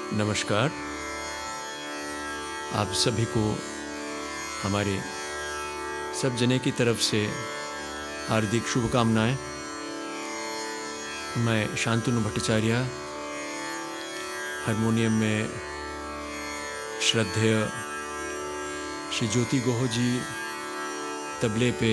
नमस्कार। आप सभी को हमारे सब जने की तरफ से हार्दिक शुभकामनाएं। मैं शांतनु भट्टाचार्य, हारमोनियम में श्रद्धेय श्री ज्योति गुहो जी, तबले पे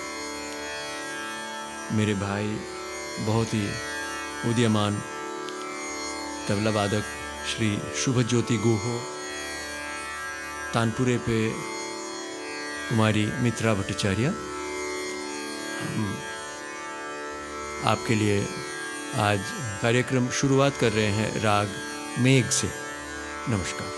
मेरे भाई बहुत ही उदीयमान तबला वादक श्री शुभ ज्योति गुहो, तानपुरे पे कुमारी मित्रा भट्टाचार्य। हम आपके लिए आज कार्यक्रम शुरुआत कर रहे हैं राग मेघ से। नमस्कार।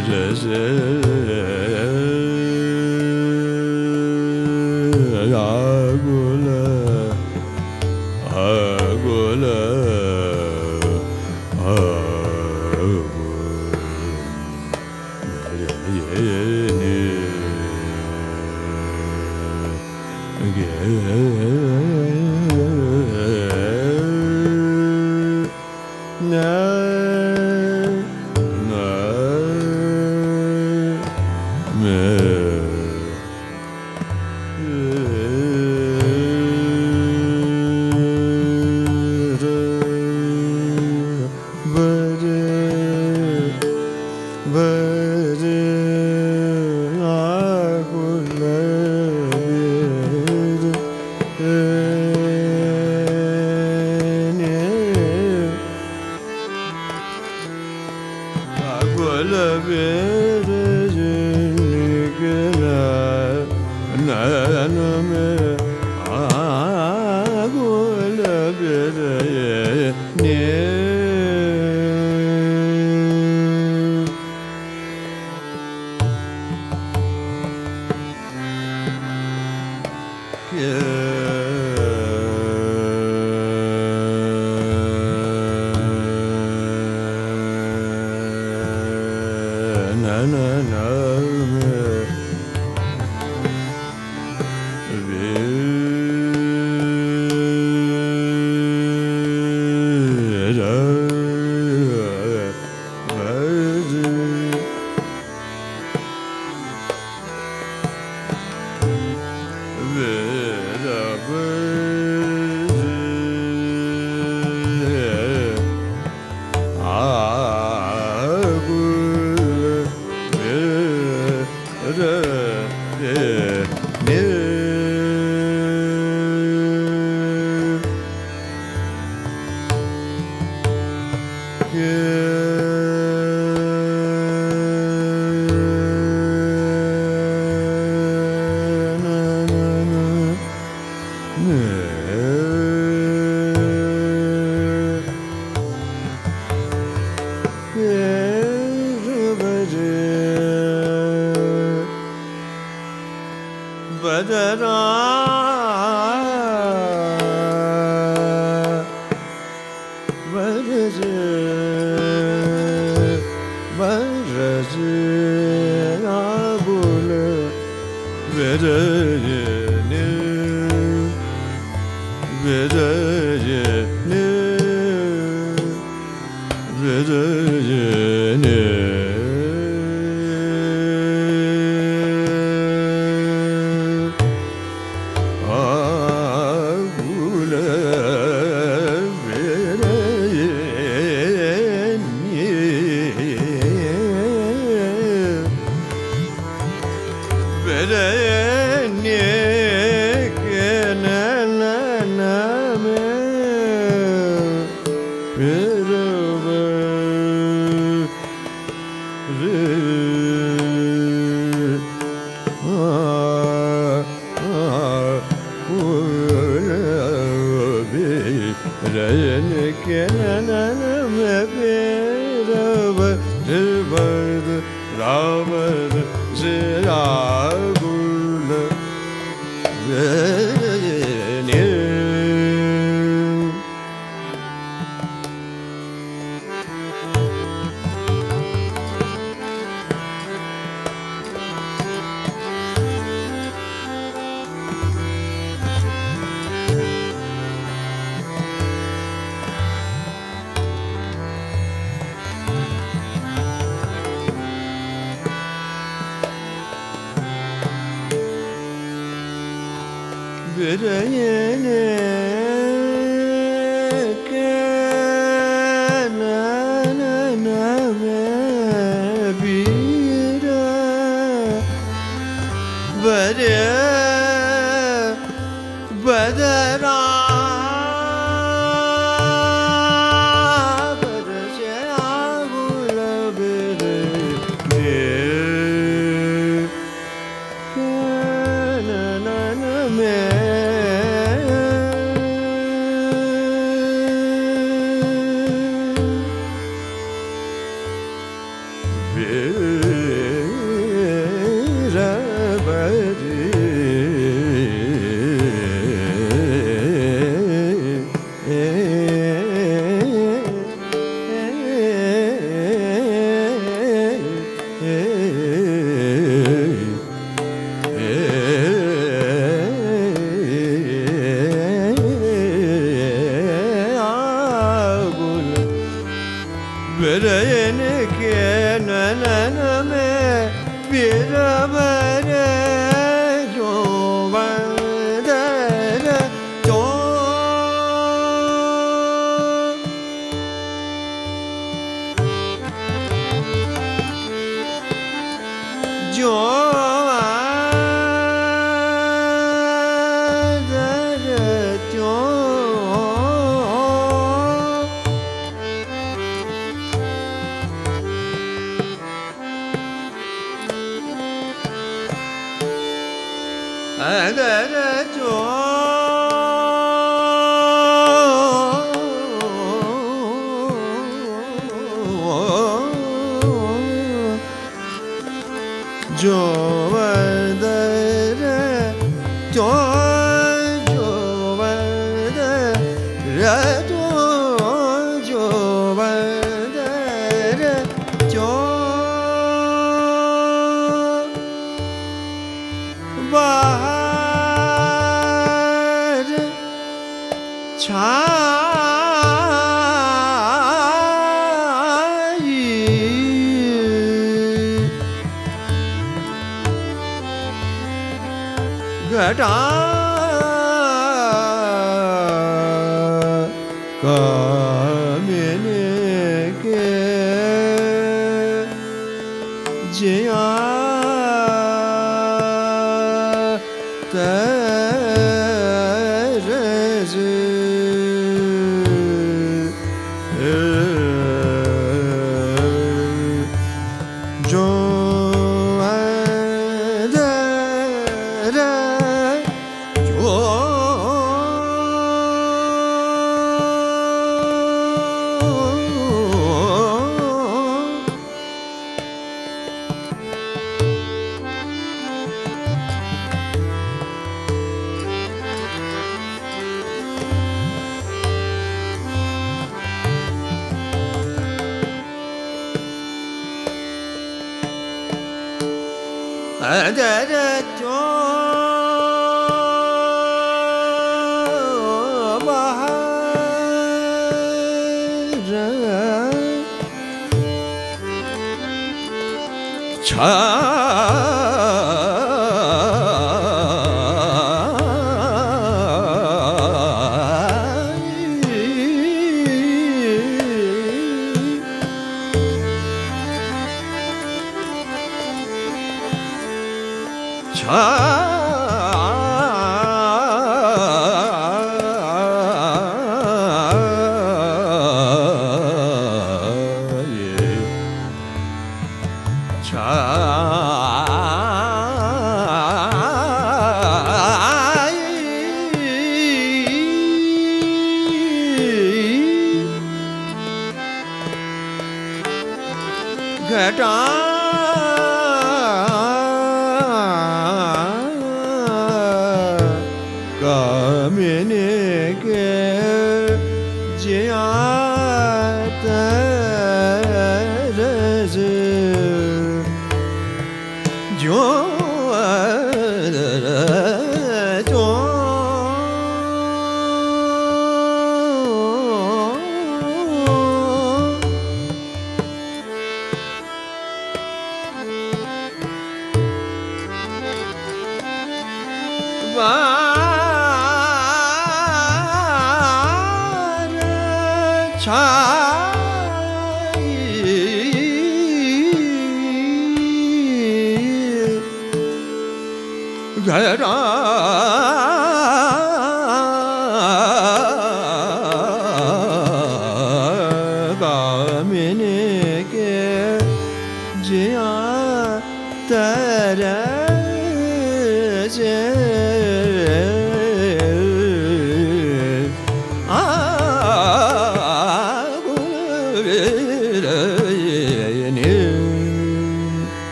me verene ke nana me birabare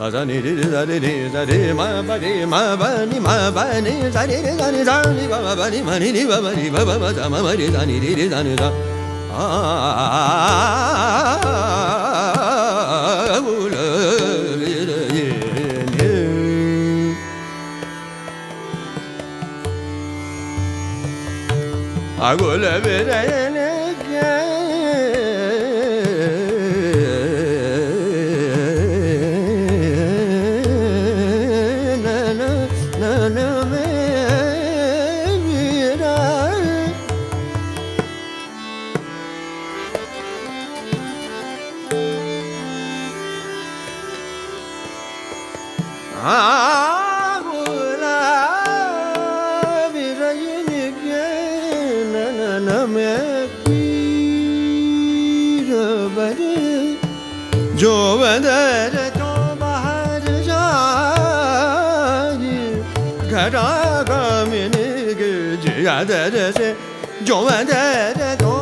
za ni ri za ri ma ba ni ma ba ni za ni ri za ni ba ni ma ni ba ba ni ba ba za ma ri za ni ri za ni za agula verene जो वंदर तो बाहर जाए घटा का मिने के जियादर से जो वंदर तो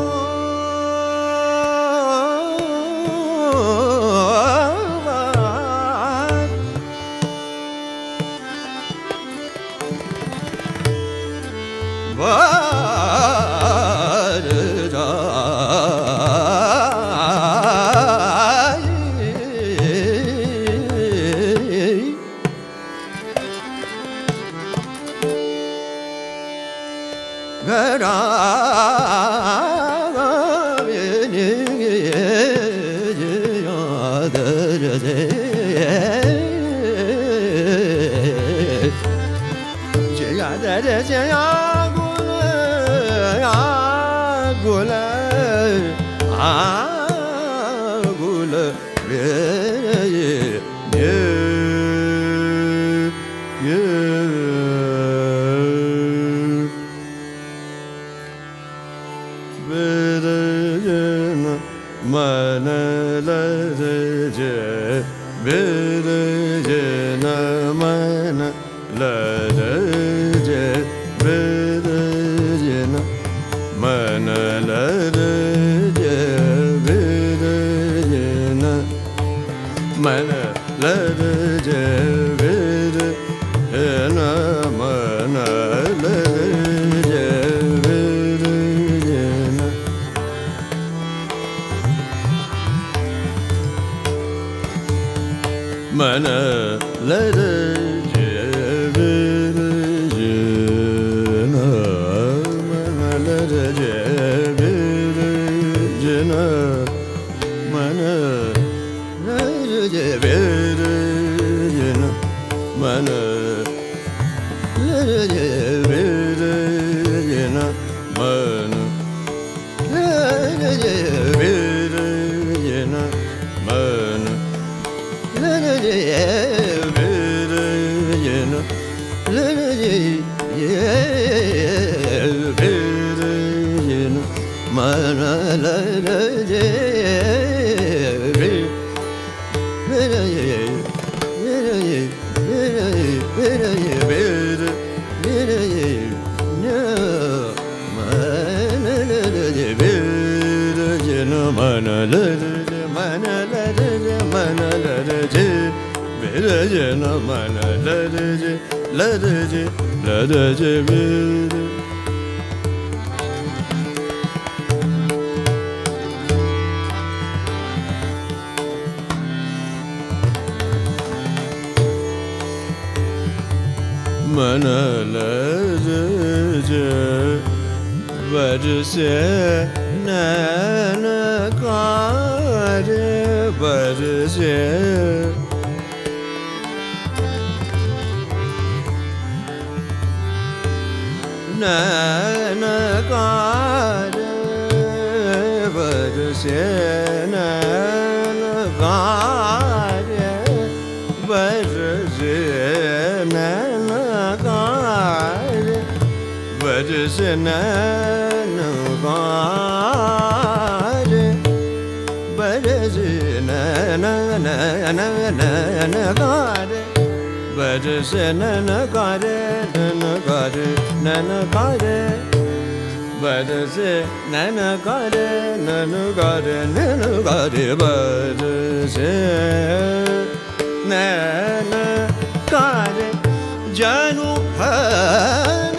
नैन कार जनु हन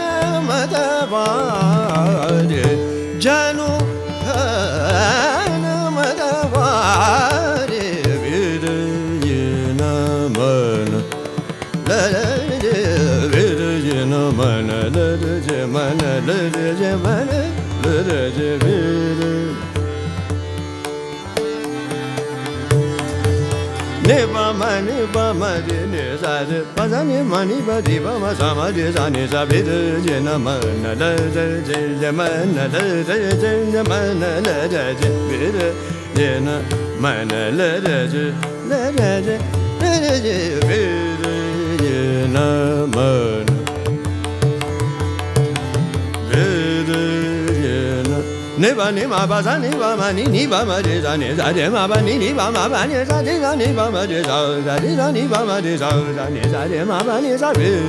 मदवार जनु हन मदवार विरजन मन विरजन मन लरज मन लरज मन लरज विर Neba mani ba mani ne sa re pa sa ni mani ba di ba ma sa ma di sa ni sa bi de je na ma na la je je ma na la je je ma na la je bi de je na ma na la je la je bi de je na ma bi de ne ba ni ma ba sa ni ba ma ni ba ma de sa ni sa de ma ba ni ba ma ba ni sa de sa ni ba ma de sa de sa ni ba ma de sa ni sa de ma ba ni sa de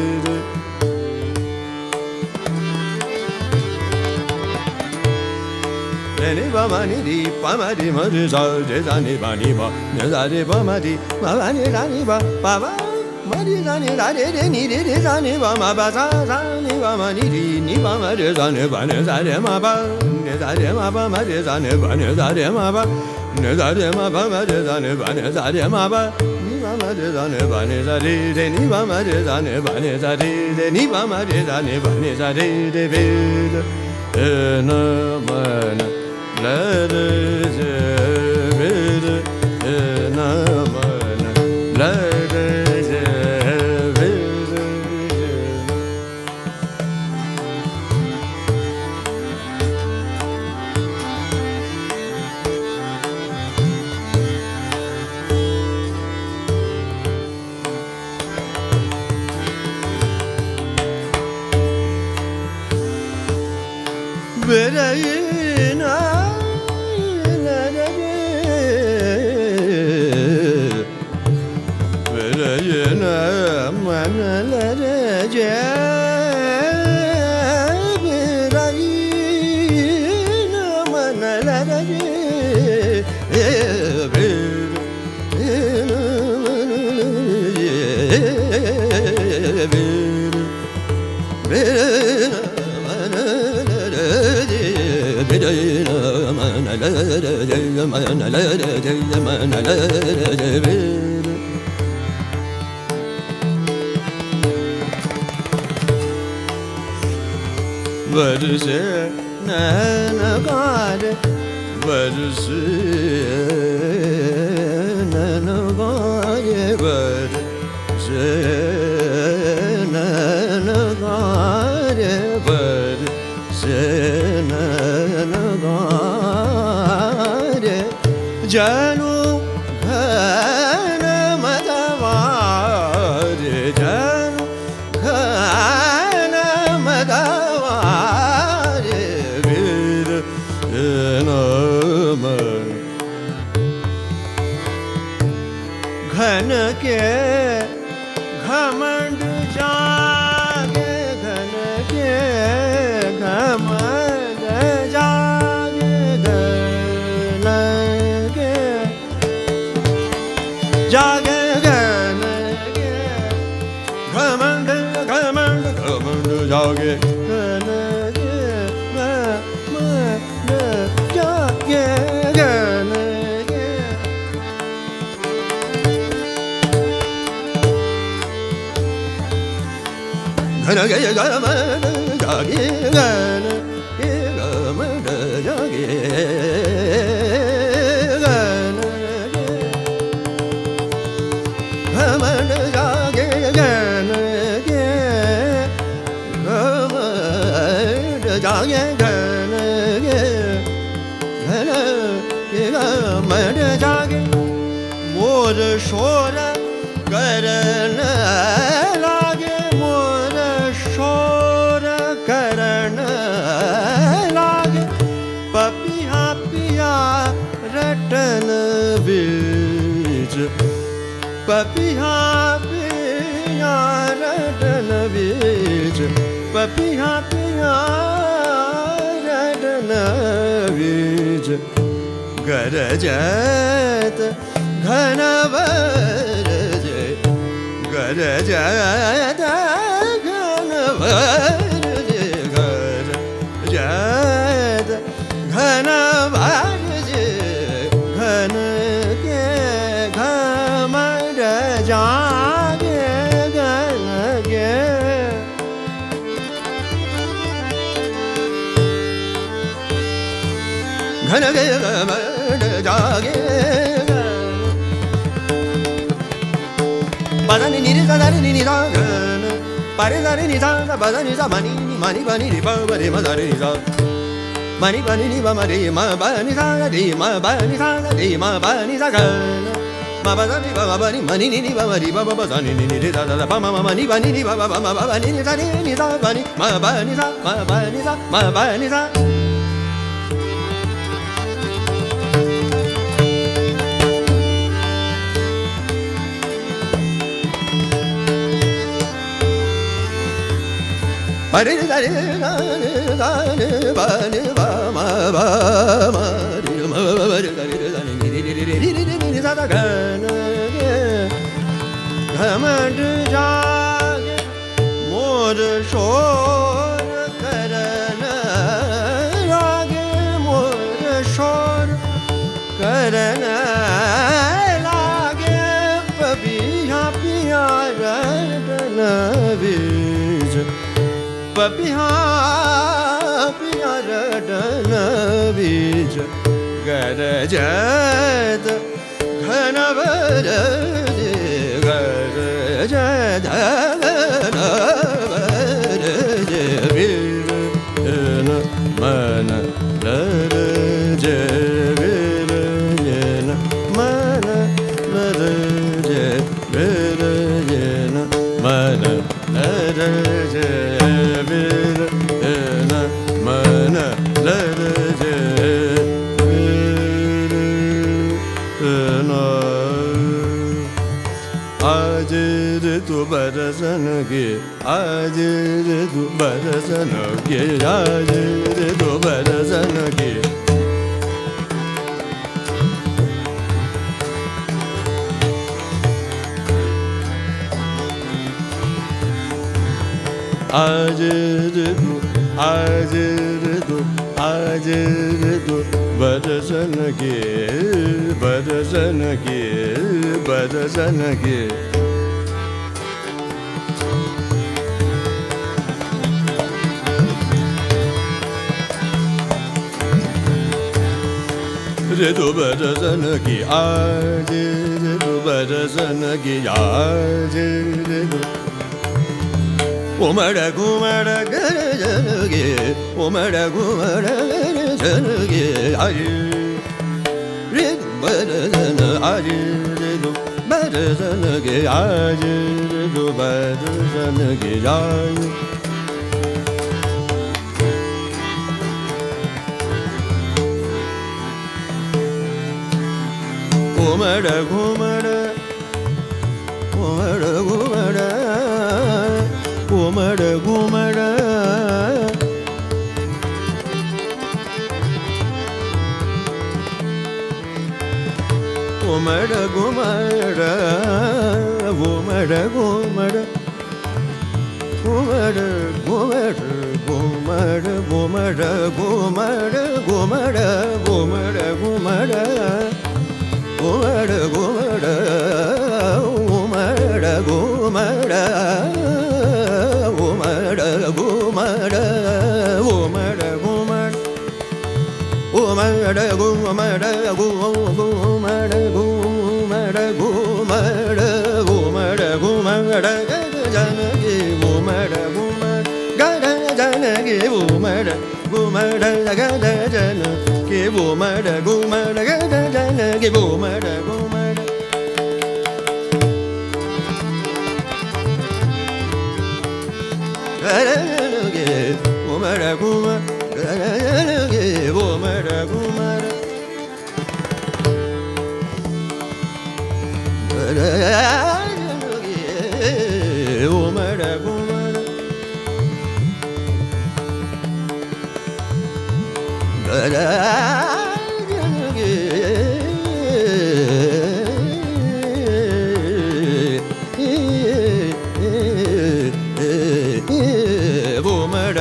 ni ba ma ni di pa ma di ma de sa ni ba ni ba de ba ma di ma ba ni sa ni ba ba ba ma di sa ni sa de ni de sa ni ba ma ba sa ni ba ma ni di ni ba ma de sa ni ba ma ba ne sa de ma ba ma de sa ni ba ne sa de ma ba ne sa de ma ba ma de sa ni ba ne sa de ma ba ni ba ma de sa ni ba ne sa de ni ba ma de sa ni ba ne sa de ni ba ma de sa ni ba ne sa de be na ma na la de je be na ma na la de je be Verayna verayna manalare je verayna manalare je Varse nanagare varse nanagare varse nanagare varse nanagare janu ghana madavare janu ghana madavare vir naman घन के घमंड जागे घन के घमंड जागे घन के जागे घन के घमंड घमंड घमंड जागे घन के घमंड जागे घन Gana gaya gana jagi gana gama jagi gana gama jagi gana gama jagi gana gama jagi mor shora karna lage mor shora karna lage papiya piya ratan vij papiya piya ratan vij papiya piya ratan vij garajat घन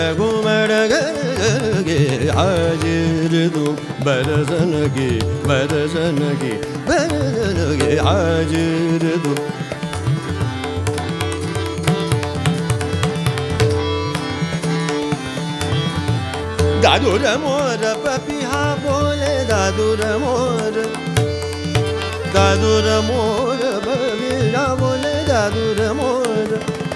घुमर गे हाजिर दो बरसन गे बरसन गे हाजिर दो दादुर मोर पपिहा बोले दादुर मोर पपिहा बोले दादुर मोर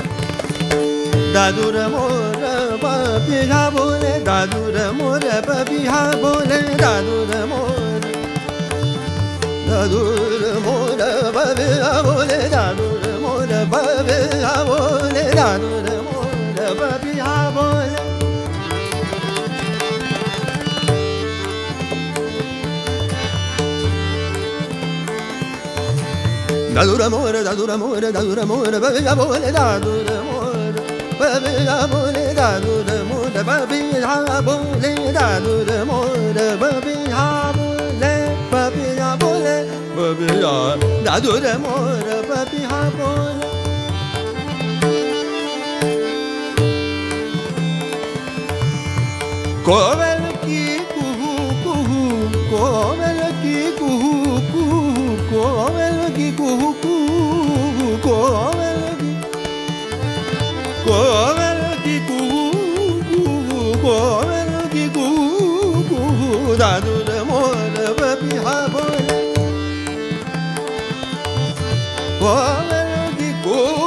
पपिहा बोले दादुर मोर पपिहा बोले दादुर मोर पपिहा बोले दादुर मोर पपिहा बोले दादुर मोर पपिहा बोले Dadura more, baby, abole, dadura more, baby, abole, dadura more, baby, abole, dadura more, baby, abole, baby, abole, baby, dadura more, baby, abole. Covel ki kuhu kuhu, covel ki kuhu kuhu, covel ki kuhu kuhu, covel ki kuhu kuhu, covel ki kuhu kuhu, dadura more babi habole, covel ki kuhu.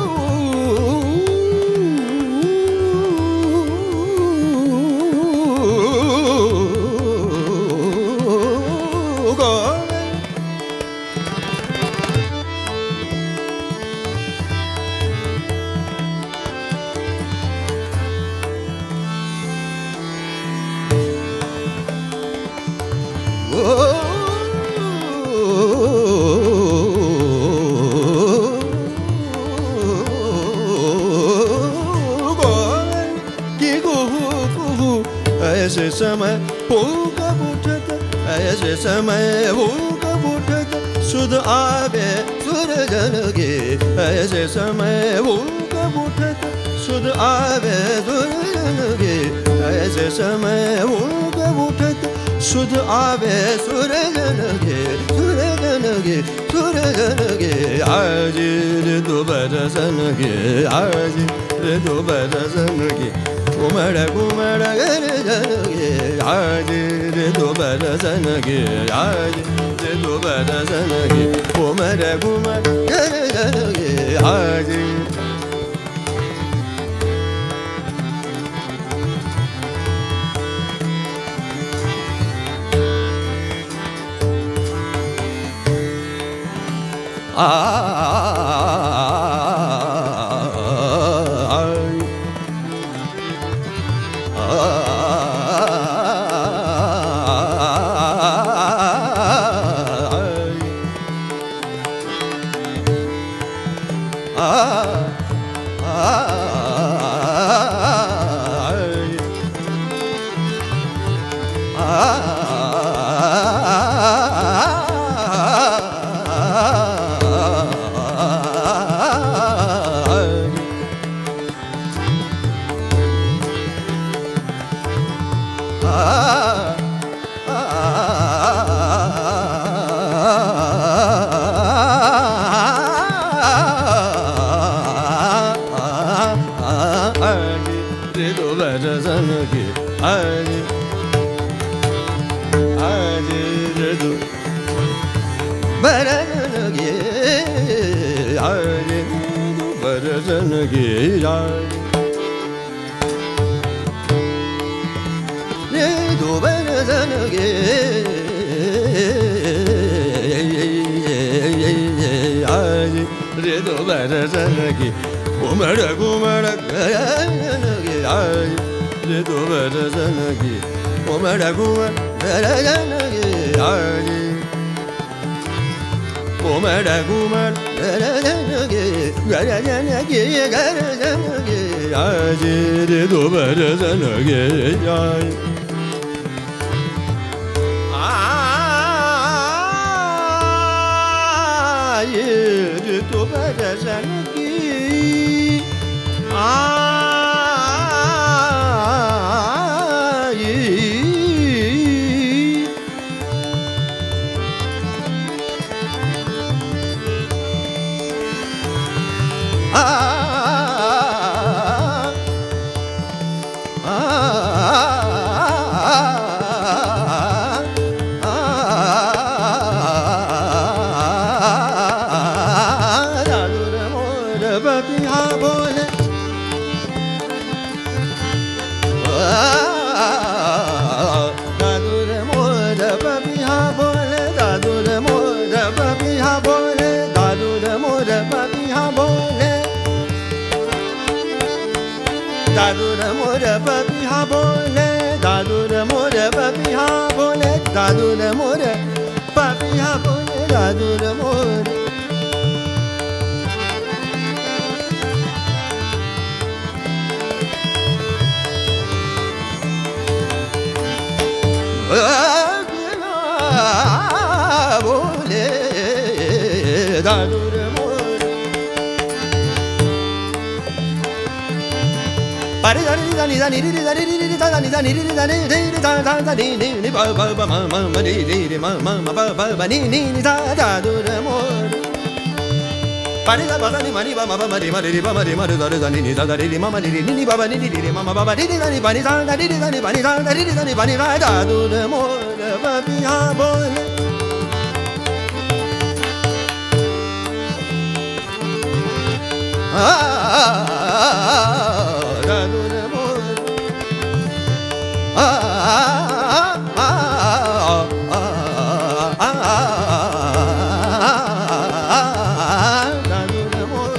ऐसे समय होगा उठता ऐसे समय होगा उठता सुध आवे सूरजन गे ऐसे समय होगा उठता सुध आवे सूरजन गे ऐसे समय होगा उठता सुध आवे सूरजन गे सूरजन गे सूरजन गे आज रे दो बरसन गे आज रे दो बरसन गे घुमर घुमर गे आज रे दो बरसन गे आज रे दो बरसन गे घुमर घुमर गे आज बोले दादू रे मोर बबिया बोले दादू रे मोर बबिया बोले दादू रे मोर बबिया बोले दादू रे मोर बबिया बोले दादू रे मोर बबिया बोले दादू रे मोर बबिया बोले दादू रे मोर बोले दादू रे मोर पारे दानी दानी दानी रे दानी रे दानी दानी रे दानी रे दानी दानी नी बा बा बा मा मा मा रे रे मा मा मा बा बा बा नी नी दादू रे मोर पारे दा दानी मानी बा मा बा मा रे मा रे बा मा रे मा रे दानी नी दा रे मा मा रे नी बा बा नी रे मा मा बा बा नी दानी बानी दानी दानी बानी दानी दानी बानी दादू रे मोर बबिया बोले दादू रे मोर दादू रे मोर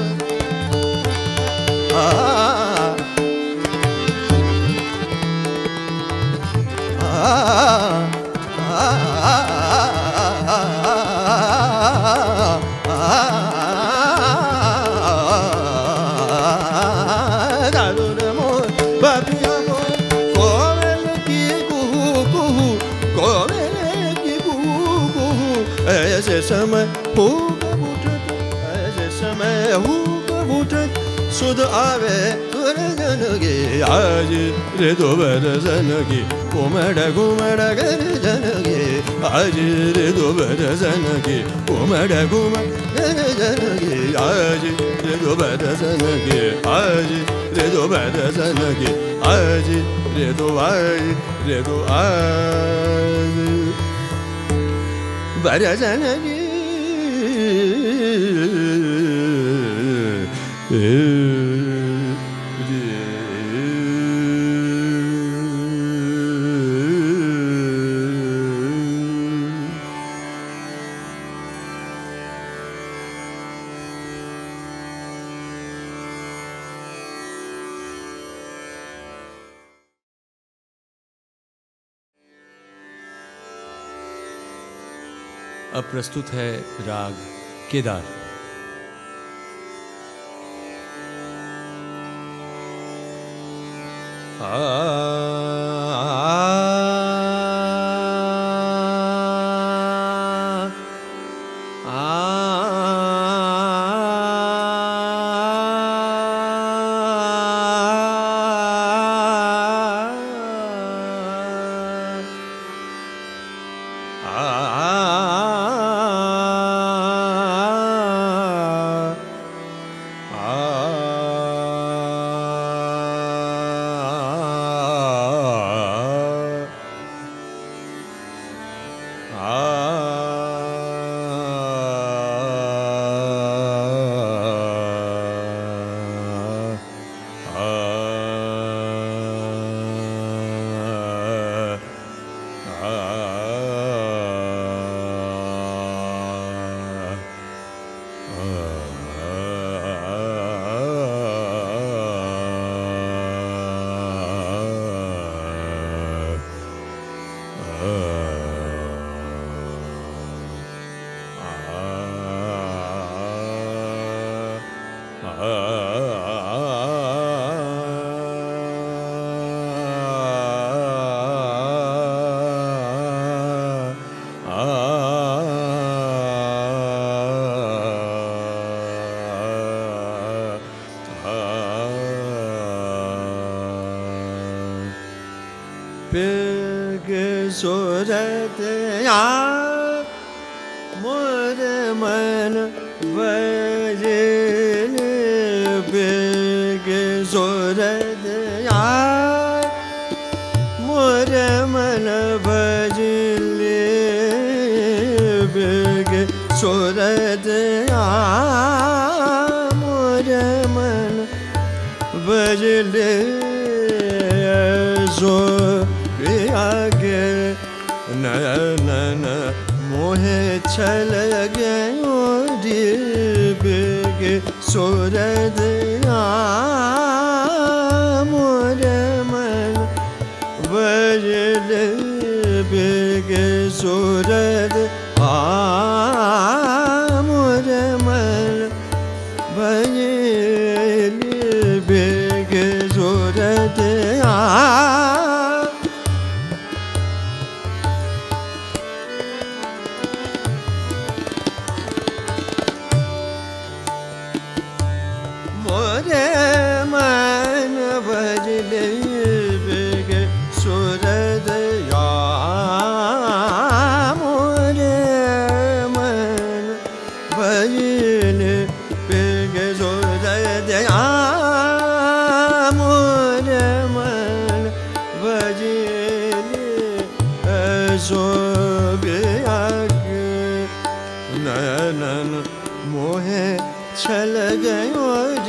दादू रे मोर बबिया बोल कोवेल की कुहू कुहू कोवेल की कुहू कुहू ऐसे समय हुक उठत ऐसे समय हुक उठत सुध आवे जनगी आज रे दोबर जनगी घुमड़ घुमड़ कर जनगी आज रे दोबर जनगी घुमड़ घुमड़ कर जनगी आज रे दोबर जनगी आज रे दोबर जनगी आज रे दो आज बर जनगी अब प्रस्तुत है राग केदार। सूरत मोर मन भजन बेग सूरत मोर मन भजले बेग सूरत मोर मन बजले जो आगे नयन मोहे छल गयो दिव्य सूरद मोर मन बजले बिग सूरद मोर मन बजले बिग सूरद मोरे मन बजले बिग सूरद मोरे मन बजले बिग सूरद मोरे मन बजले सोबियाग नयन मोहे छल गयो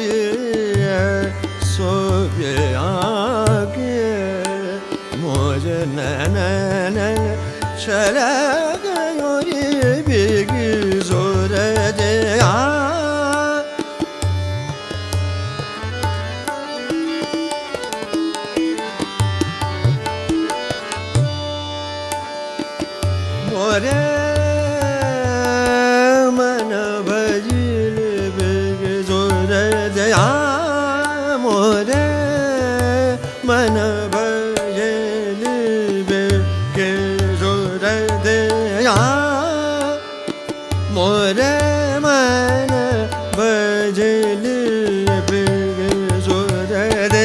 सोबियाग मोर नयन छल गयो बिग सूरद मोरे मन भजिल बिग सूरद मोरे मन भजिल बिग सूरद मोरे मन भजिल बिग सूरद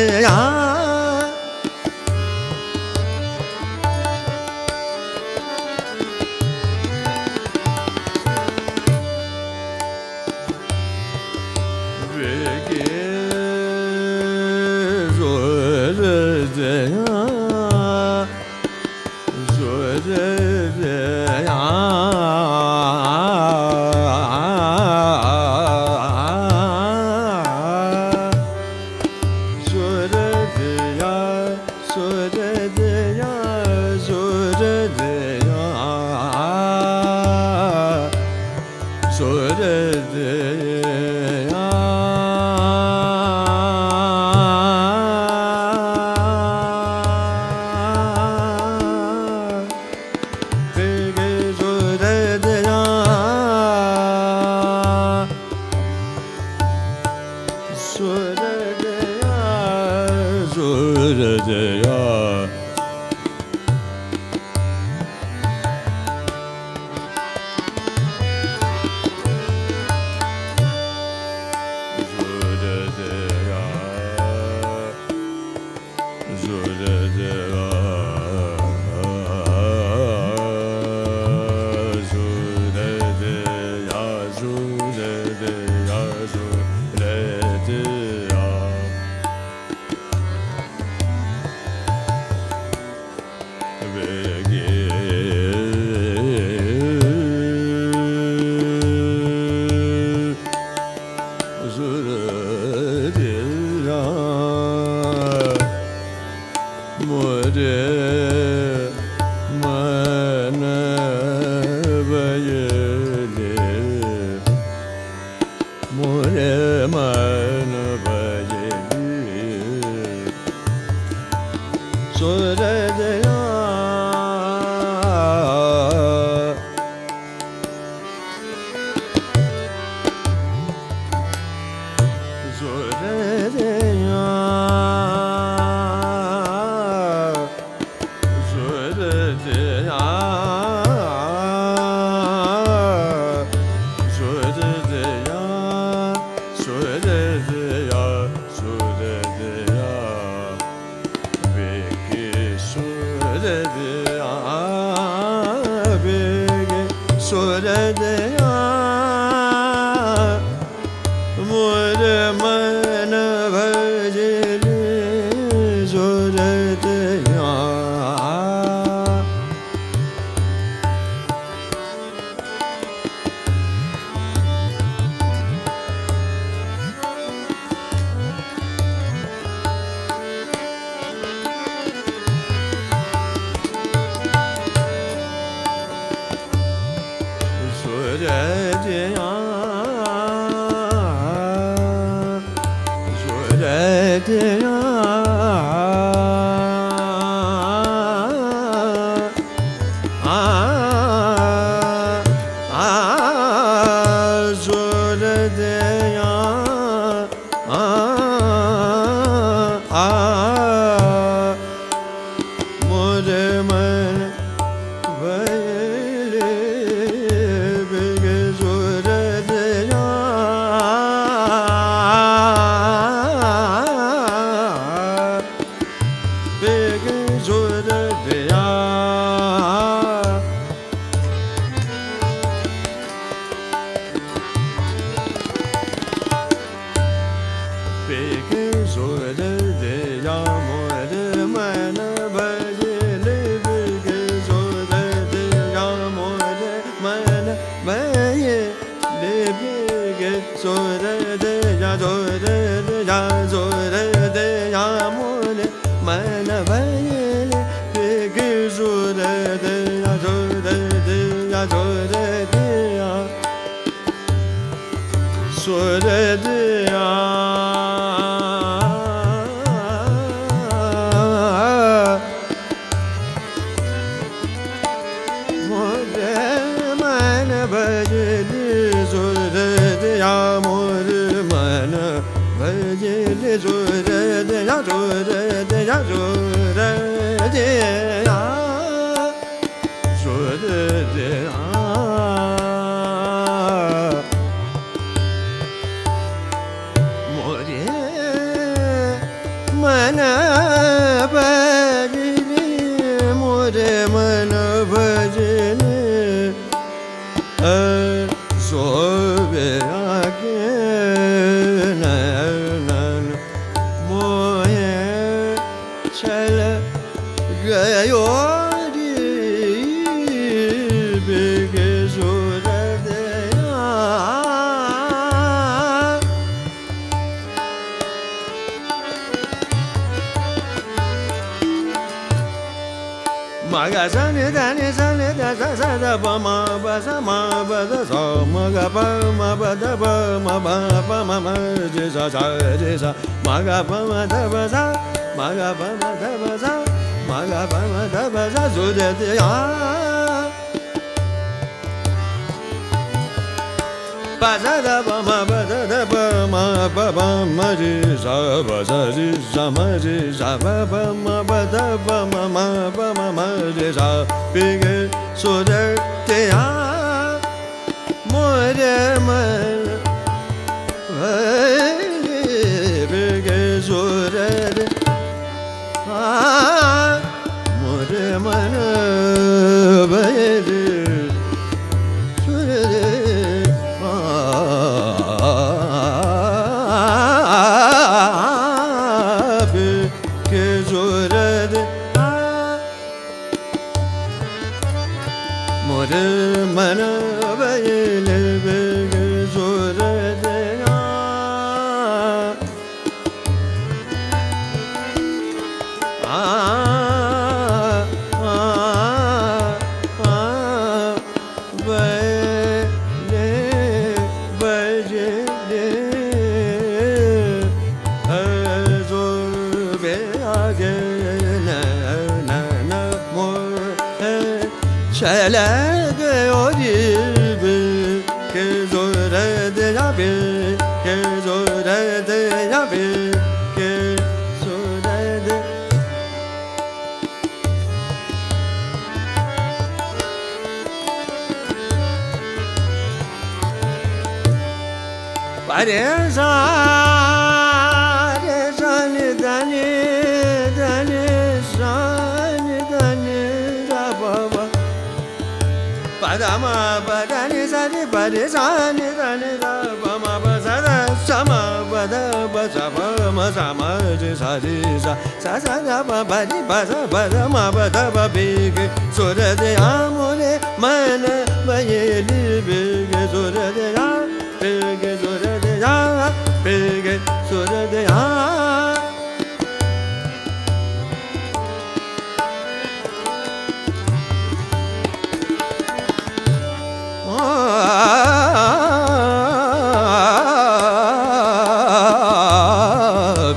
Birge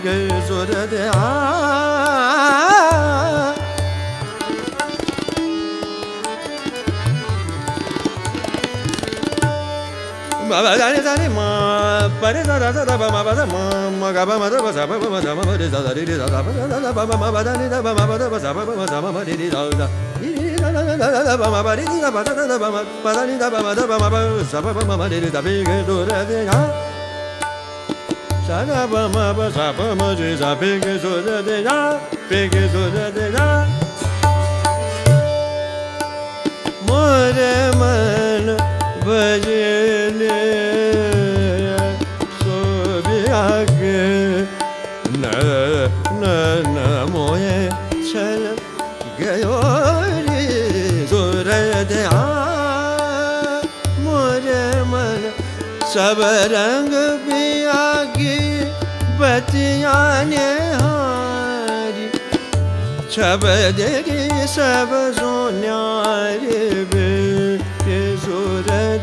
मोरे मन भजले सोबियागे न न न मोए चल गयो रे सूरज मोरे मन सब रंग बियागी बतिया ने हारी छब देरी सब सोन्यारे बे सूरज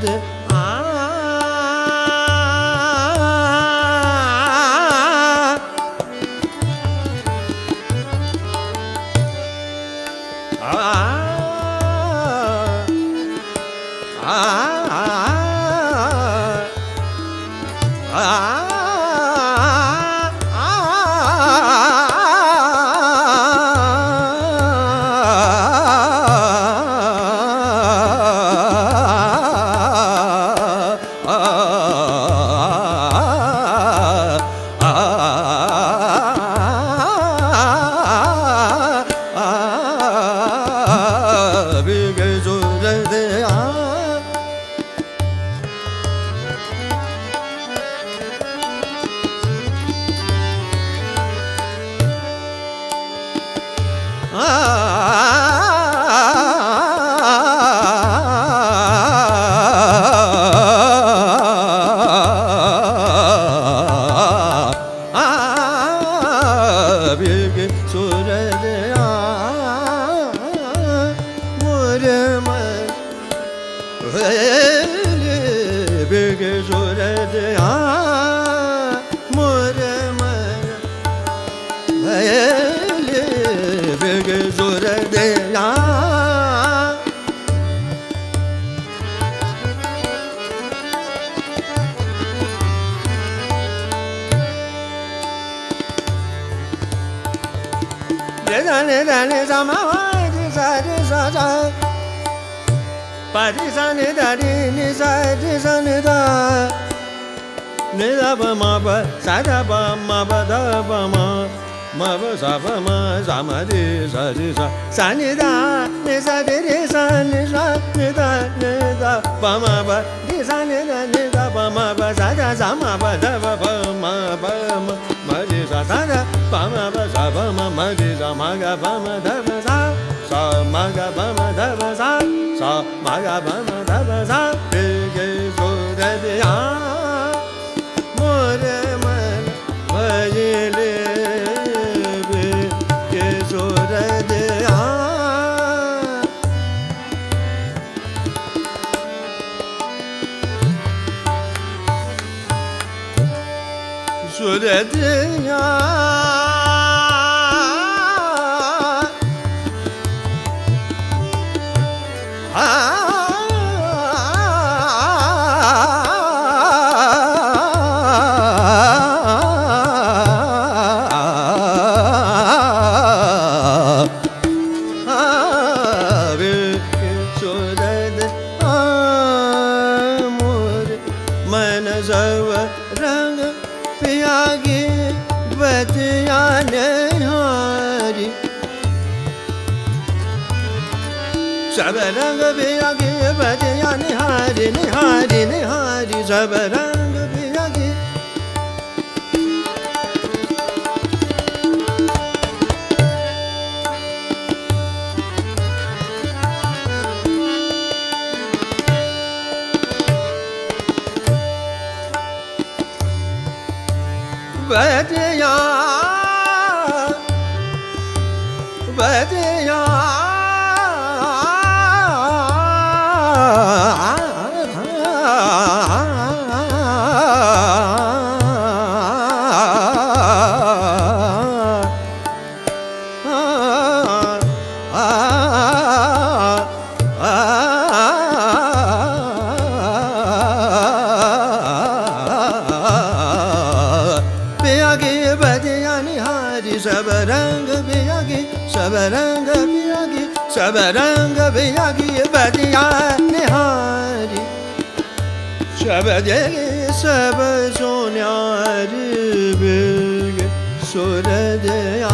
निहारी सब रंग बिरंगी सब रंग बिरंगी सब रंग बिरंगी बदिया निहारी सब जगे सब सोन्यारी बिरगे सुरदया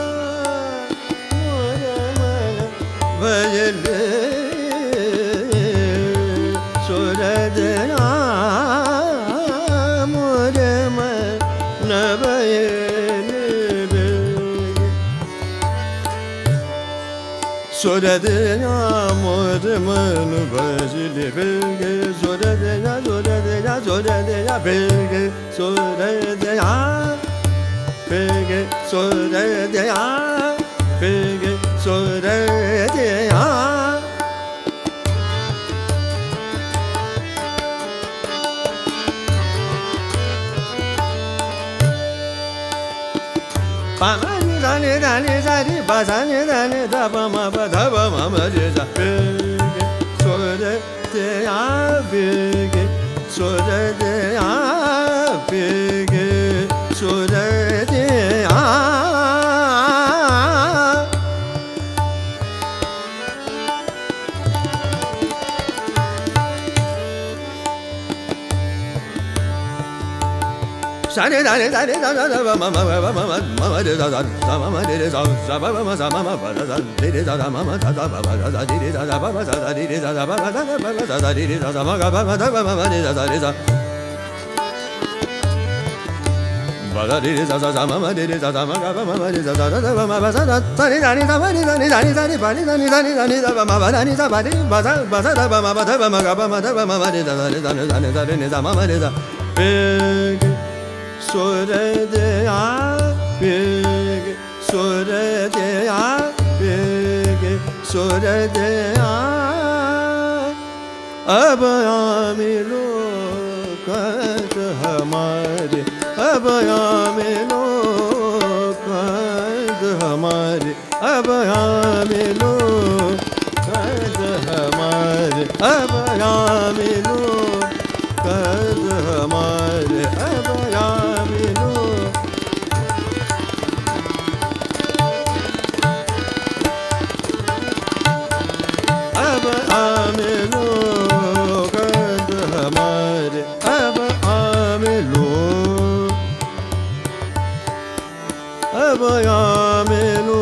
भजले सुरदया मोरे मन भजले सुरदया मोरे मन भजले बिरगे सुरदया सुरदया सुरदया बिरगे सुरदया बिरगे सुरदया बिरगे सुरदया Pamani dani dani dani basani dani daba ma ba daba ma ma de za bege sore de ya bege sore de ya bege sore de ya Sani dani dani dani daba ma ma ma ma ma ma de za za ma ma de za za ba ma za ma ma ba za de za ma ma za ba ba za de za ba ba za de za ba ba za ba za de za ma ga ba ma da ba ma de za de za ba za de za za ma ma de za ma ga ba ma de za za ba ma ba za sani dani dani dani dani dani ba ni dani dani dani da ba ma ba dani za ba de ba za da ba ma ba da ba ma ga ba ma da ba ma de za de za de za ma ma de za Soredeya bege soredeya bege soredeya अब मिलो कद हमारे अब मिलो कद हमारे अब मिलो कद हमारे अब मिलो कद हमारे अब मिलो अब मिलो कद हमारे अब मिलो अब मिलो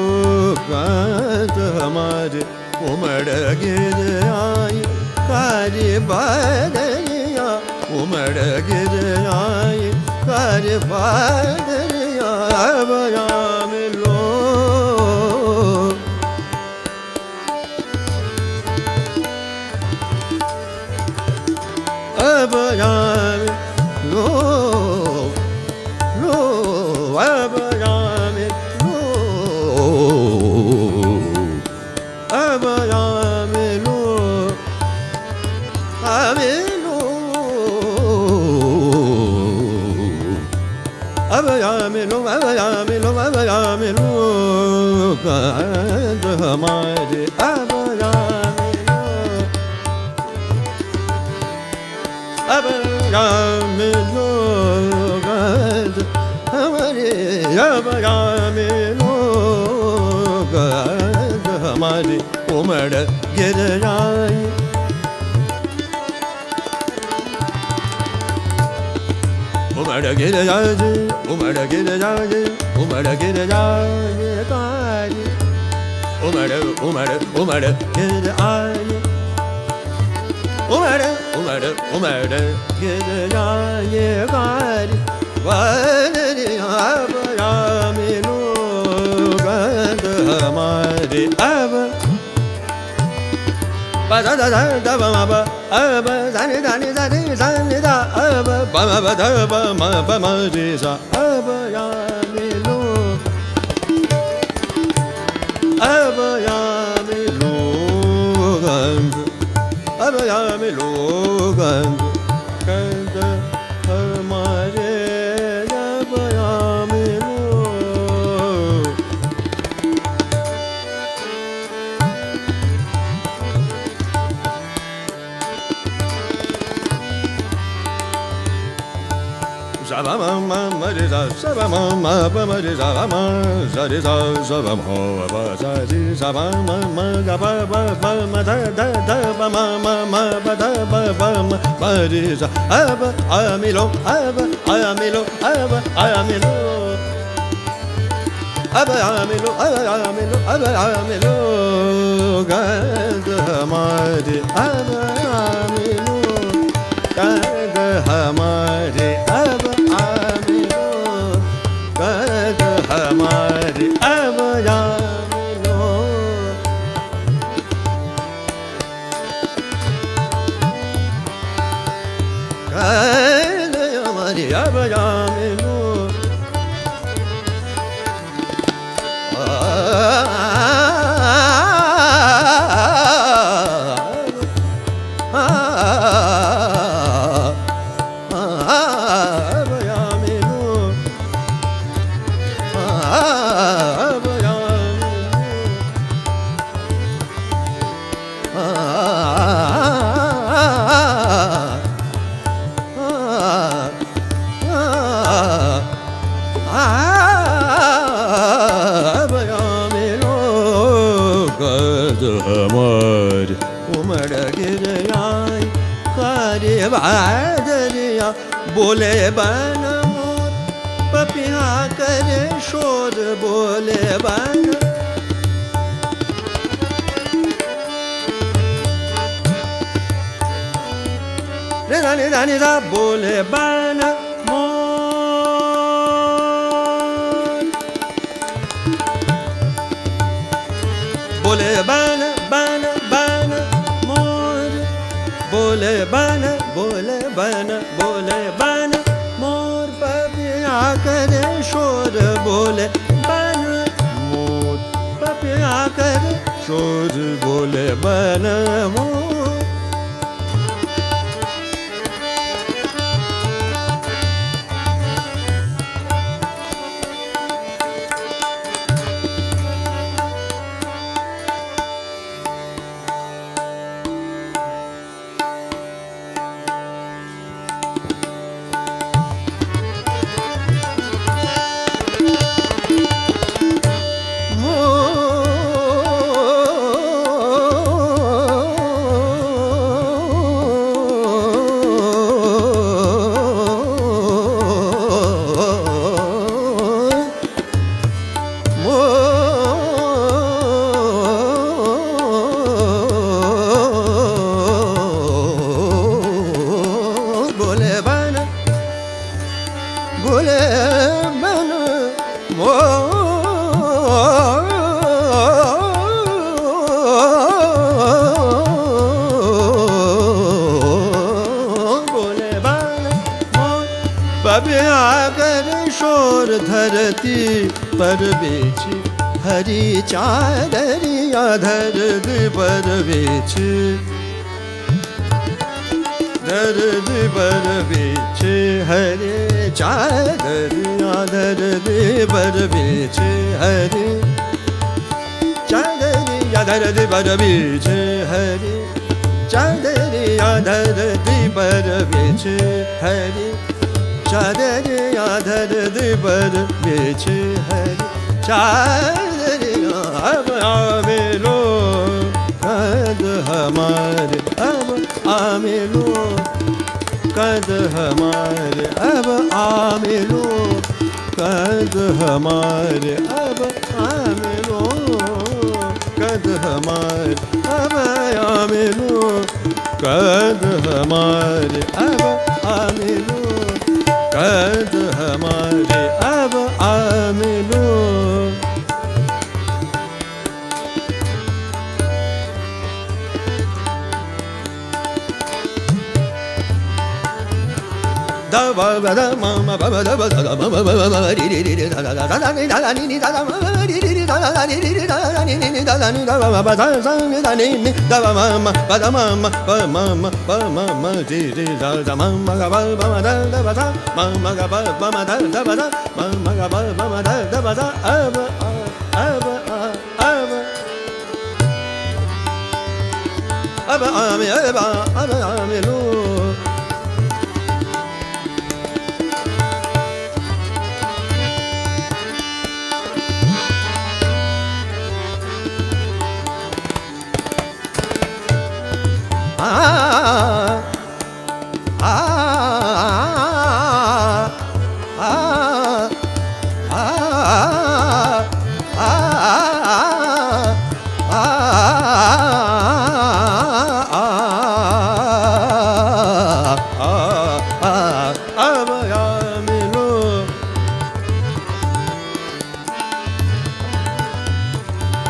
कद हमारे उमड़ गिर आई कारी बादलिया उमड़ गिर आई कारी बादलिया अब मिलो अब लो लो अब लो अब लो Amelo, abayamelo, abayamelo, abayamelo, kand hamare abayamelo, abayamelo, kand hamare abayamelo, kand hamare umad gir jaaye. उमड़ गिर जाए उमड़ गिर जाए उमड़ गिर जाए कारी उमड़ उमड़ उमड़ गिर आए उमड़ उमड़ उमड़ गिर जाए कारी वरिया मिलो गंध हमारे अब Ba da da da ba ma ba ba da ni da ni da ni da ni da ba ma ba da ba ma di sa ya mi lo ya mi lo gand ya mi lo gand gand hamare ya mi lo Ba ma ma ma de da sa ba ma ma ba ma re sa ba ma sa re sa ba ma ba sa re sa ba ma ma ga ba ba ba ma da da da ba ma ma ma ba da ba ba ma ba re sa aba amilo aba amilo aba amilo aba amilo aba amilo aba amilo gad hamare aba amilo gad hamare aba amilo gad hamare aba amilo gad hamare aba amilo बोले बन मोर पपिया करे शोर बोले बन रे रानी रानी रा बोले बन मोर बोले बन बन बन मोर बोले बन बोले बन बोले बन मोर पपिया करे शोर बोले बन मोर पपिया करे शोर बोले बन मोर धरती पर बेची हरी चादरिया धरती पर बेची धरती पर बेची हरी चादरिया धरती पर बेची हरी चादरिया धरती पर बेची हरी चादरिया धरती पर बेची हरी चादरिया धरती पर बेचे हरी चादरिया अब आमिलो कद हमारे अब आमिलो कद हमारे अब आमिलो कद हमारे अब आमिलो कद हमारे अब आमिलो कद हमारे अब आमिलो कद हमारे अब आमिलो da ba ba da ma ma ba ba da ba da ma ma ma ma ri ri ri da da da da ni da da ni da da ma ri ri ri da da ni ri da da ni ni da da ni da ba ba da sa ni da ni ni da ba ma ma ba da ma ma ba ma ma ba ma ma ri ri da da ma ma ga ba ba ma da da ba da ma ma ga ba ba ma da da ba da ma ma ga ba ba ma da da ba da aba aba aba aba ami aba aba ami lo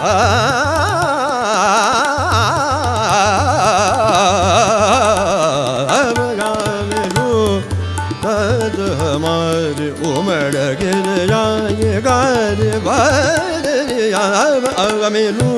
हमारे उमड़ गिर जाए गार मेलू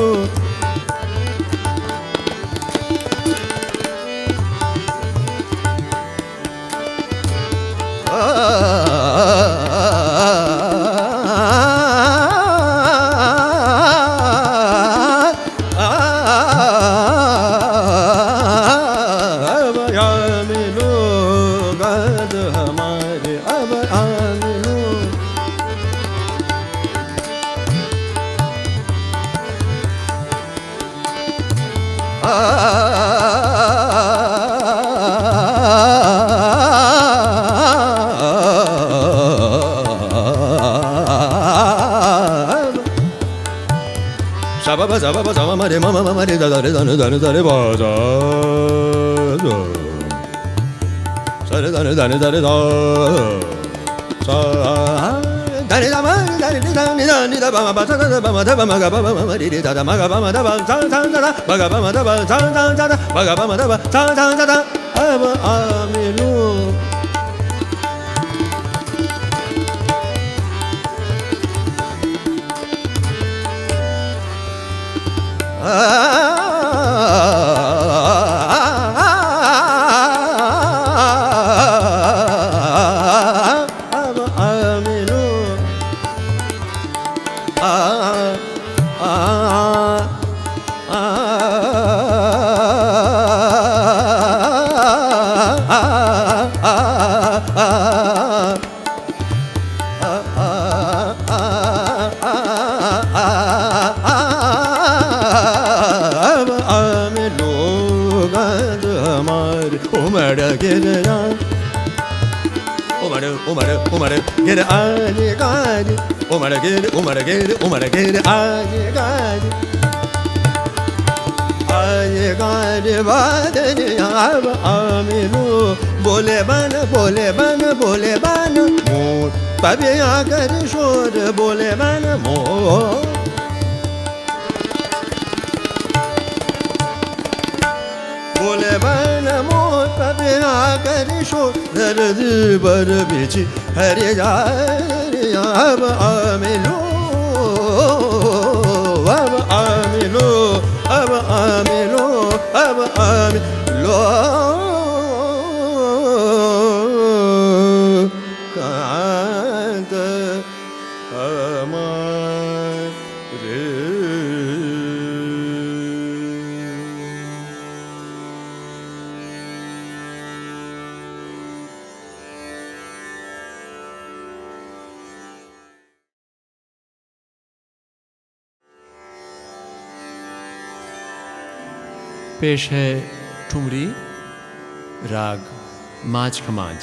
Sababa sababa sababa mare mama mare da re da ba da sare da re da sa da re da ma da re da ni da ba ma ba da ba ma da ba ma ga ba ma ri da da ma ga ba ma da ba sa sa da ba ga ba ma da ba sa sa da ba ga ba ma da ba sa sa da aba aminu Umar get aje gaje Umar get aje gaje aje gaje badani ab aminu bole ban moor pabiya kar shor bole ban moor bole ban moor pabiya kar shor dard bar bichi हरे अब आमिलो अब आमिलो अब आमिलो अब आमिलो कांत हमारे पेश है ठुमरी राग माझ खमाझ।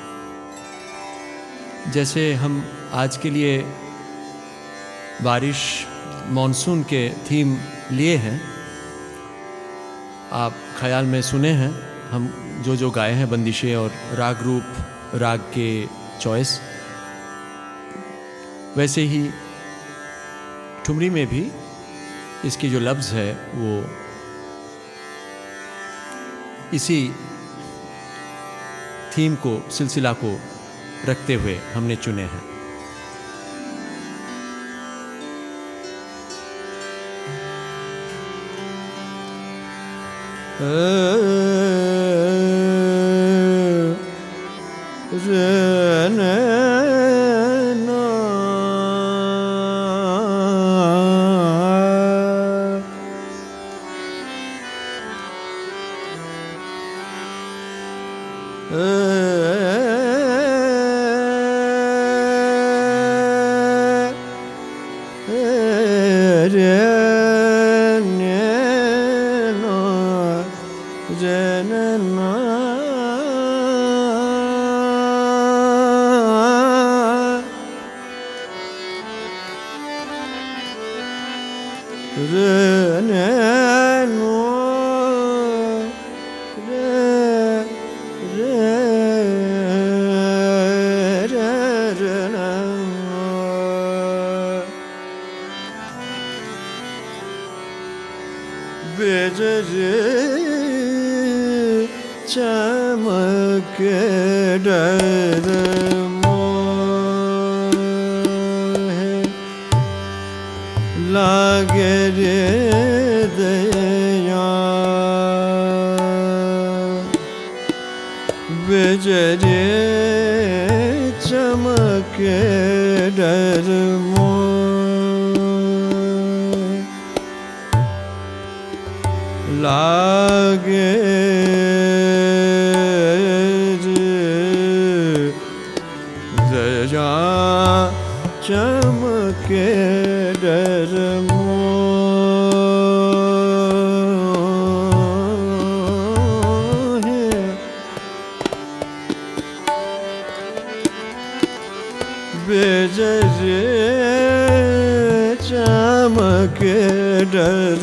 जैसे हम आज के लिए बारिश मॉनसून के थीम लिए हैं, आप ख्याल में सुने हैं हम जो गाए हैं बंदिशें और राग रूप राग के चॉइस, वैसे ही ठुमरी में भी इसकी जो लफ्ज़ है वो इसी थीम को सिलसिला को रखते हुए हमने चुने हैं। बिजरी चमके डर मोहे लागे रे दया बिजरी चमके डर मोहे लागे दया चमके डर मोहे बिजरी चमके डर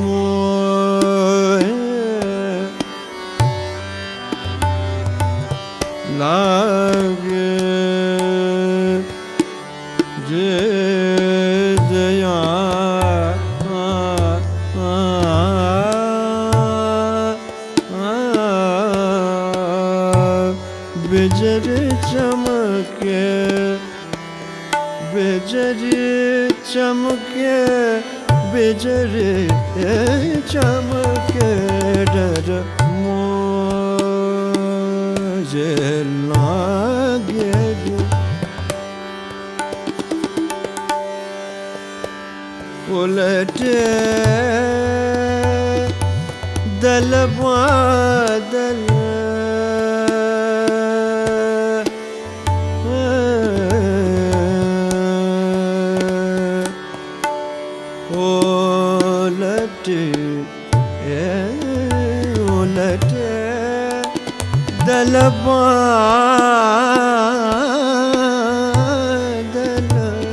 मोहे लागे जे दया बिजरी चमके बिजरी चमके बिजरी चमके डर मोहे लागे उलटे दल बादल उलटे उलटे दल बादल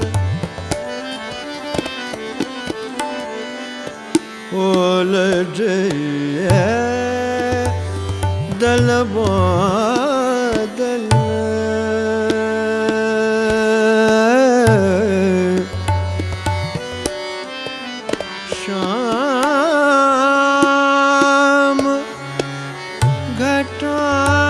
उलटे दल बादल शाम घटा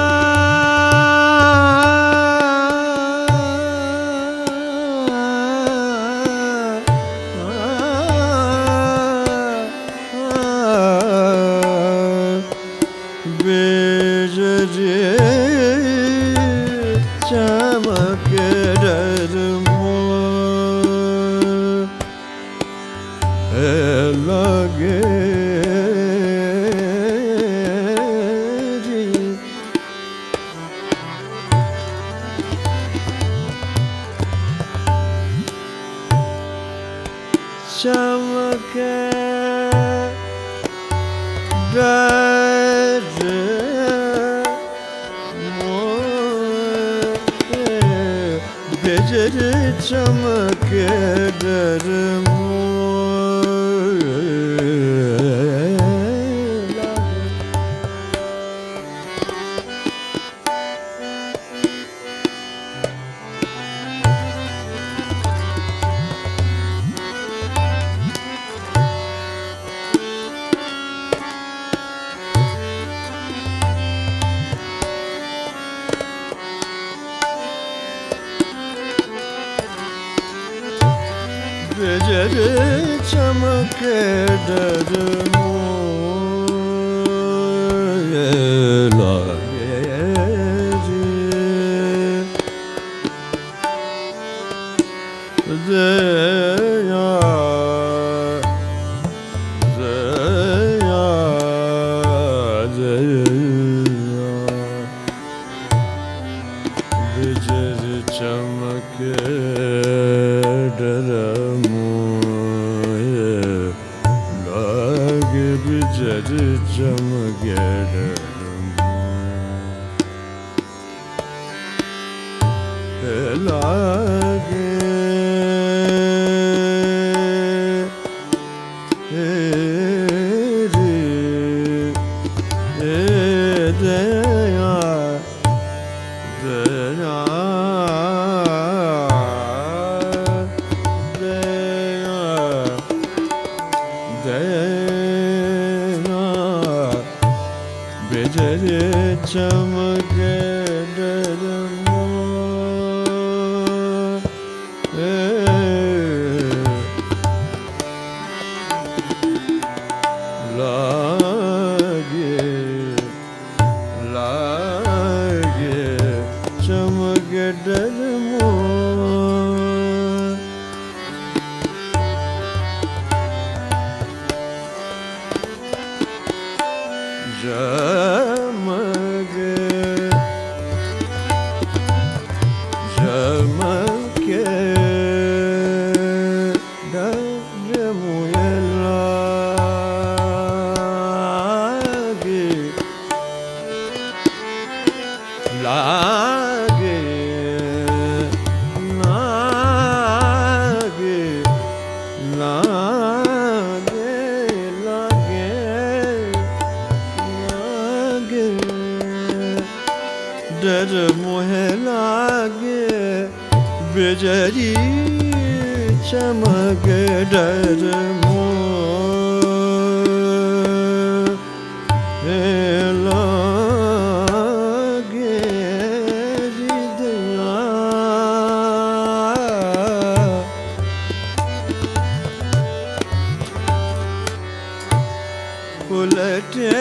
बिजरी चमके डर मोहे लागे चमके डर मोहे बिजरी चमके डर मोहे बिजरी चमके डर मोहे लागे दया दया दया बिजरी चमके डर मोहे लागे बिजरी चमके डर मोहे लागे बेजरी चमके डरमो लागे लागे चमके डरमो जमगे जमके डरमुए लागे लागे लागे लागे लागे डर मोहे लागे बेजरी चमके डर मोहे लागे हृदया उलटे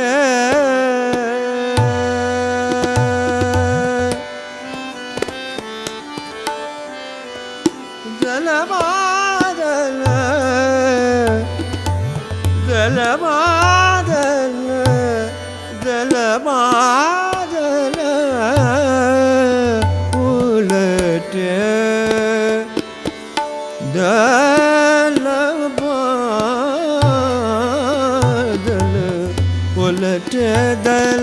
दल बादल दल बादल दल बादल उलटे दल बादल उलटे दल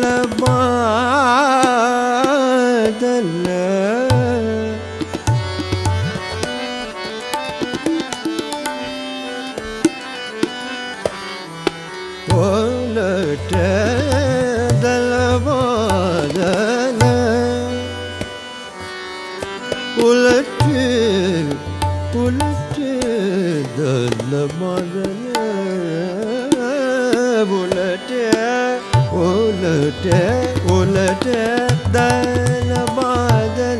बादल उलटे दल बादल उलटे उलटे दल बादल उलटे उलटे उलटे दल बादल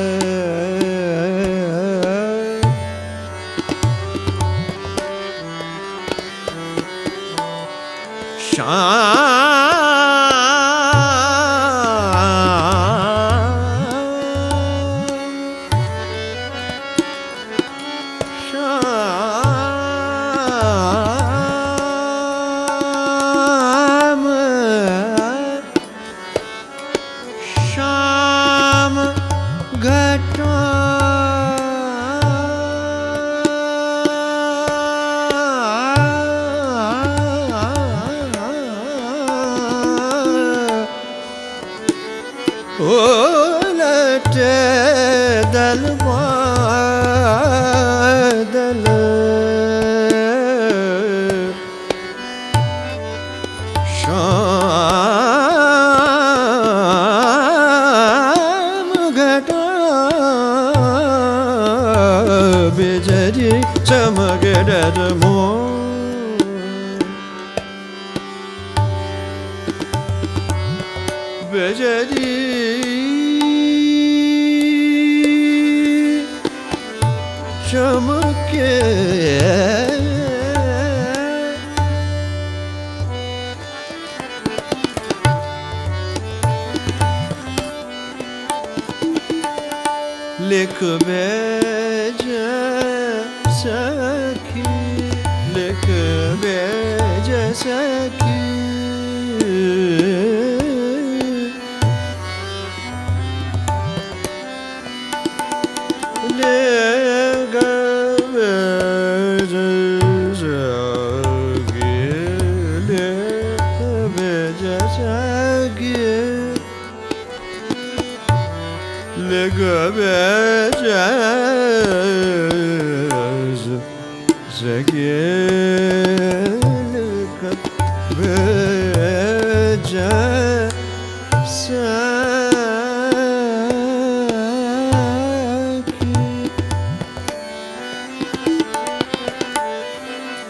शाम घटा उलटे दल बादल शाम घटा बेजरी चमके डरमो बेजरी चमके लिख बेज सखी लिख बेज सखी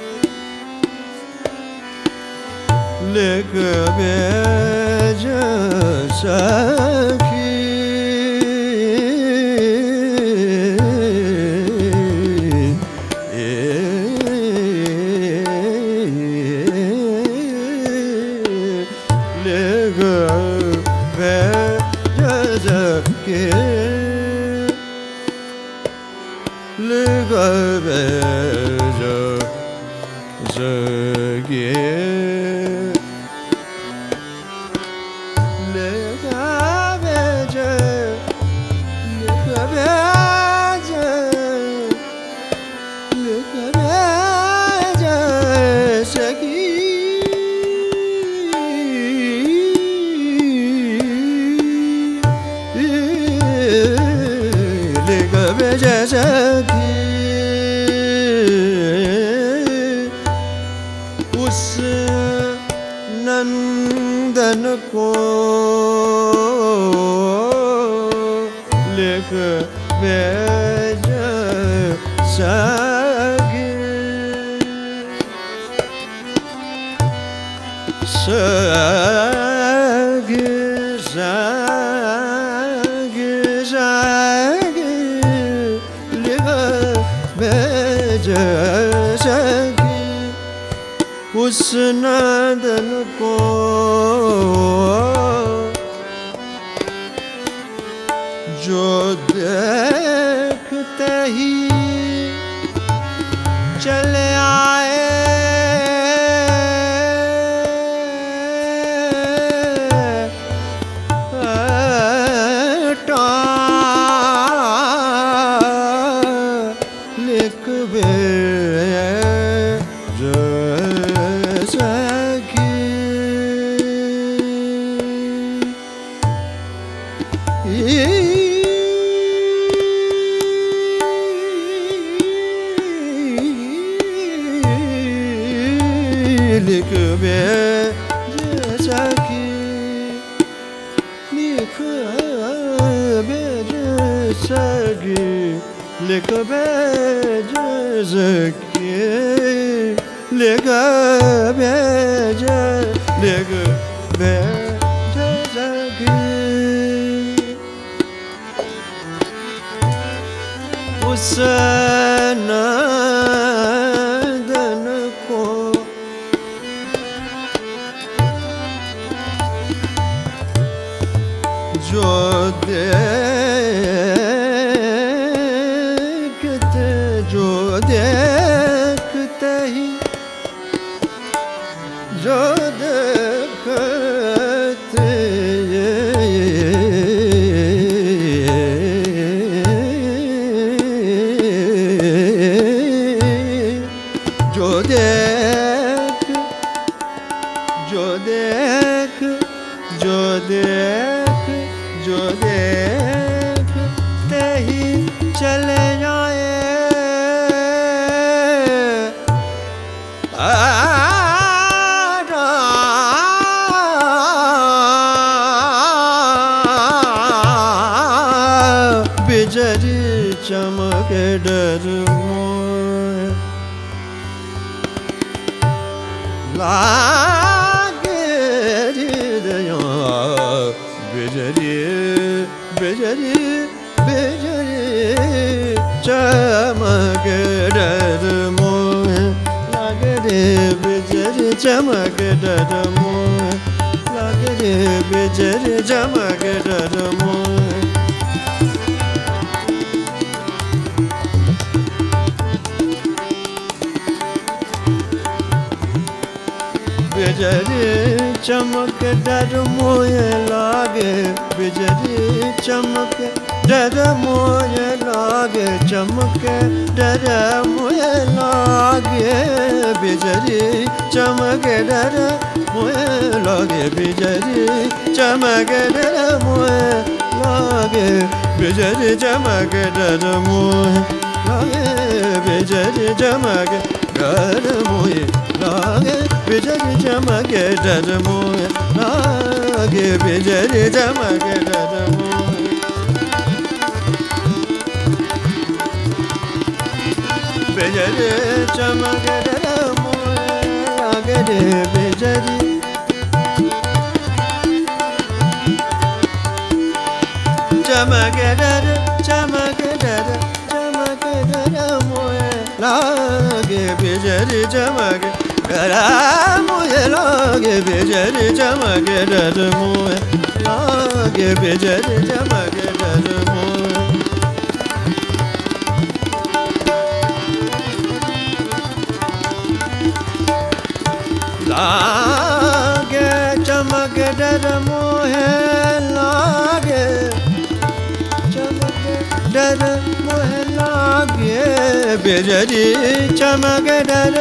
लिख बेज उस नंदन को जो देखते ही चले आए उस नंदन को जो देखते ही जो देखते जो देखते ही चले जाए बिजली चमके डर लागे हृदय बिजली बिजली बिजली चमके डर मोह लागे रे बिजली चमके डर मोह लागे रे बिजली चमके डर मोह बिजली चमक डर मोहे लागे बिजली चमक डर मोहे लागे चमक डर मोहे लागे बिजली चमक डर मोहे लागे बिजली चमक डर मोहे लागे बिजली चमक डर मोहे लागे बिजली चमक डर मोहे लागे बिजली चमके डर मोहे लागे बिजली चमके डर मोहे बिजली चमके डर मोहे लागे रे बिजली चमगडर चमगडर चमगडर मोहे लागे बिजली चमगडर मोहे लागे बिजली चमगडर मोहे लागे बिजली चमगडर मोहे लागे चमगडर मोहे लागे चमगडर मोहे लागे बिजली चमगडर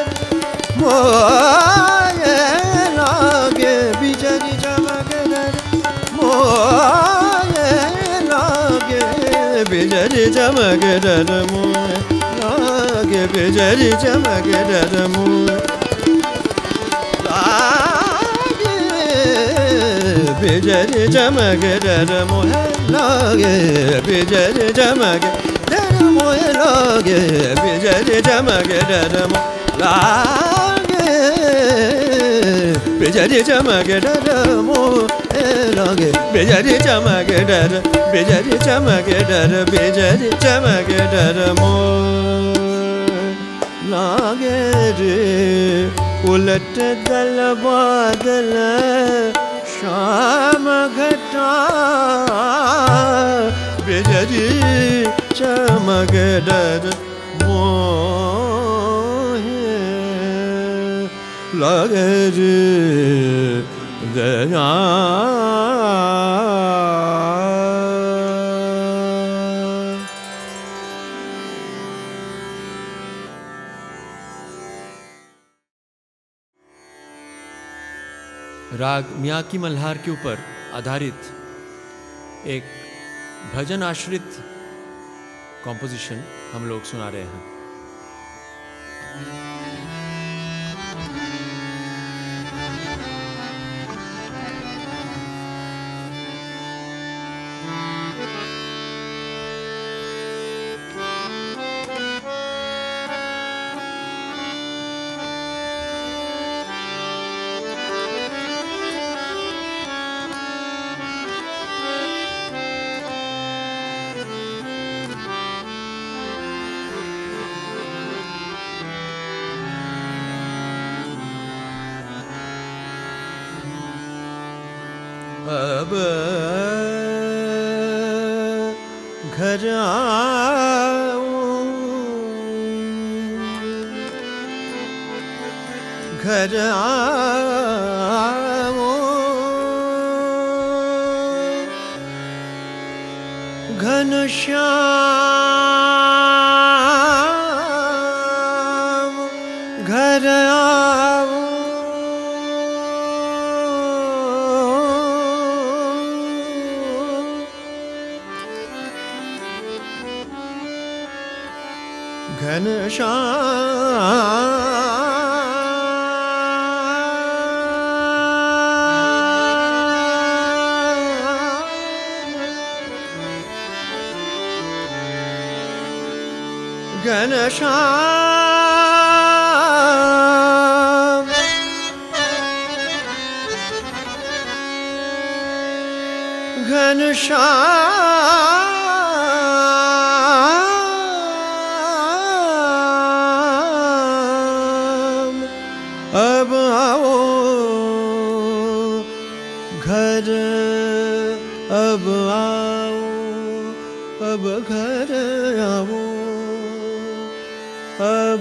मोहे लागे बिजली चमगडर मोहे लागे बिजली चमगडर मोहे लागे बिजली चमगडर मोहे बिजली चमगडर मोहे लागे बिजली चमगडर मोहे लागे बिजली चमगडर लागे बिजली चमगडर मोहे लागे बिजली चमगडर बिजली चमगडर बिजली चमगडर मोहे लागे रे उलट दल बादल शाम घटा बिजली चमगडर मोहे लागे रे दया राग मियाकी मल्हार के ऊपर आधारित एक भजन आश्रित कॉम्पोजिशन हम लोग सुना रहे हैं। अब घर आऊं घर आऊं घनश्याम घर आऊं घनश्याम घनश्याम अब आओ घर अब आओ अब घर आओ अब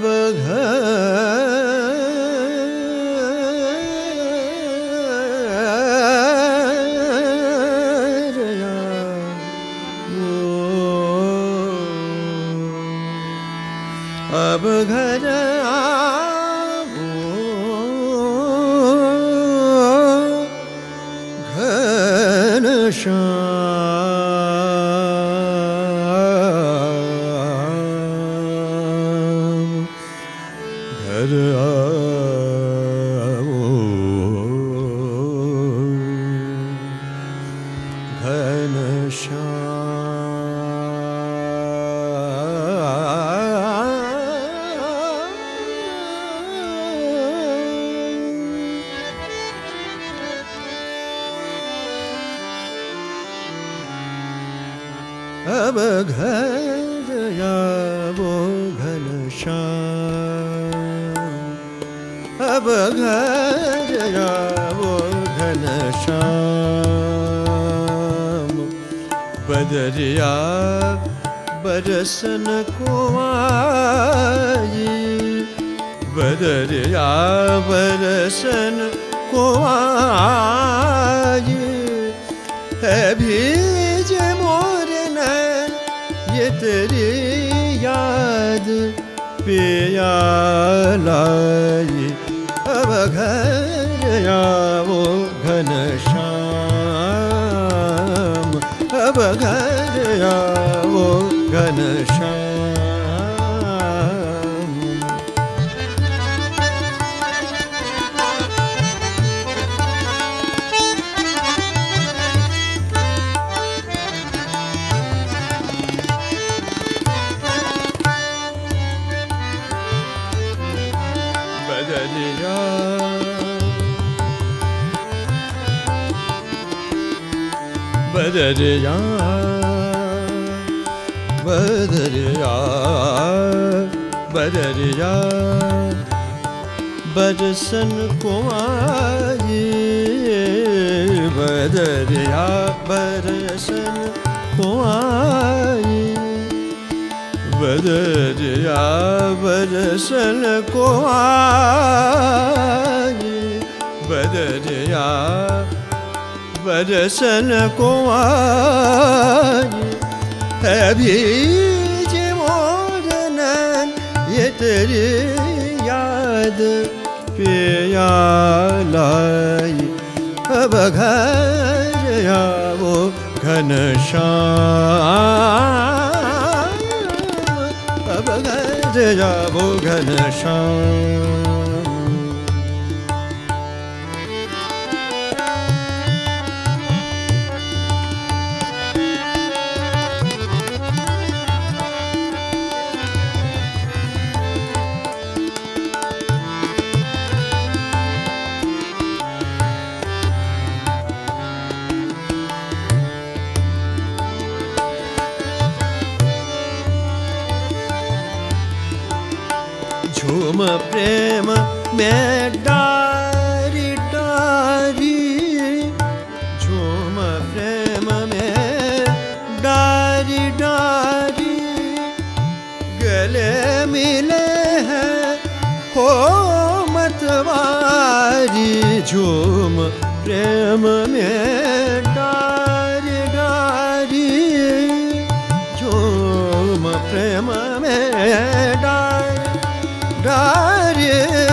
अब घर आओ घनश्याम घर आओ घनश्याम अब घर या वो घनश्याम, अब घर या वो घनश्याम, बदरिया बरसन को आई, बदरिया बरसन को आई, है भीज मोर नैन ये तेरी याद पिया लाई, अब घर या वो घनश्याम, अब घर या वो घनश्याम। बदरिया बदरिया बदरिया बदरिया बरसन को आई, बदरिया बरसन को आई, बदरिया बरसन को आई, बदरिया बरसन को आई, है भीज मोर नैन ये तेरी याद पिया लाई, अब घर या वो घनश्याम, अब घर या वो घनश्याम। झूम प्रेम में डारी डारी, झूम प्रेम में डारी डारी, गले मिले हैं हो मतवारी, झूम प्रेम में डारी डारी, झूम प्रेम में डारी डारी,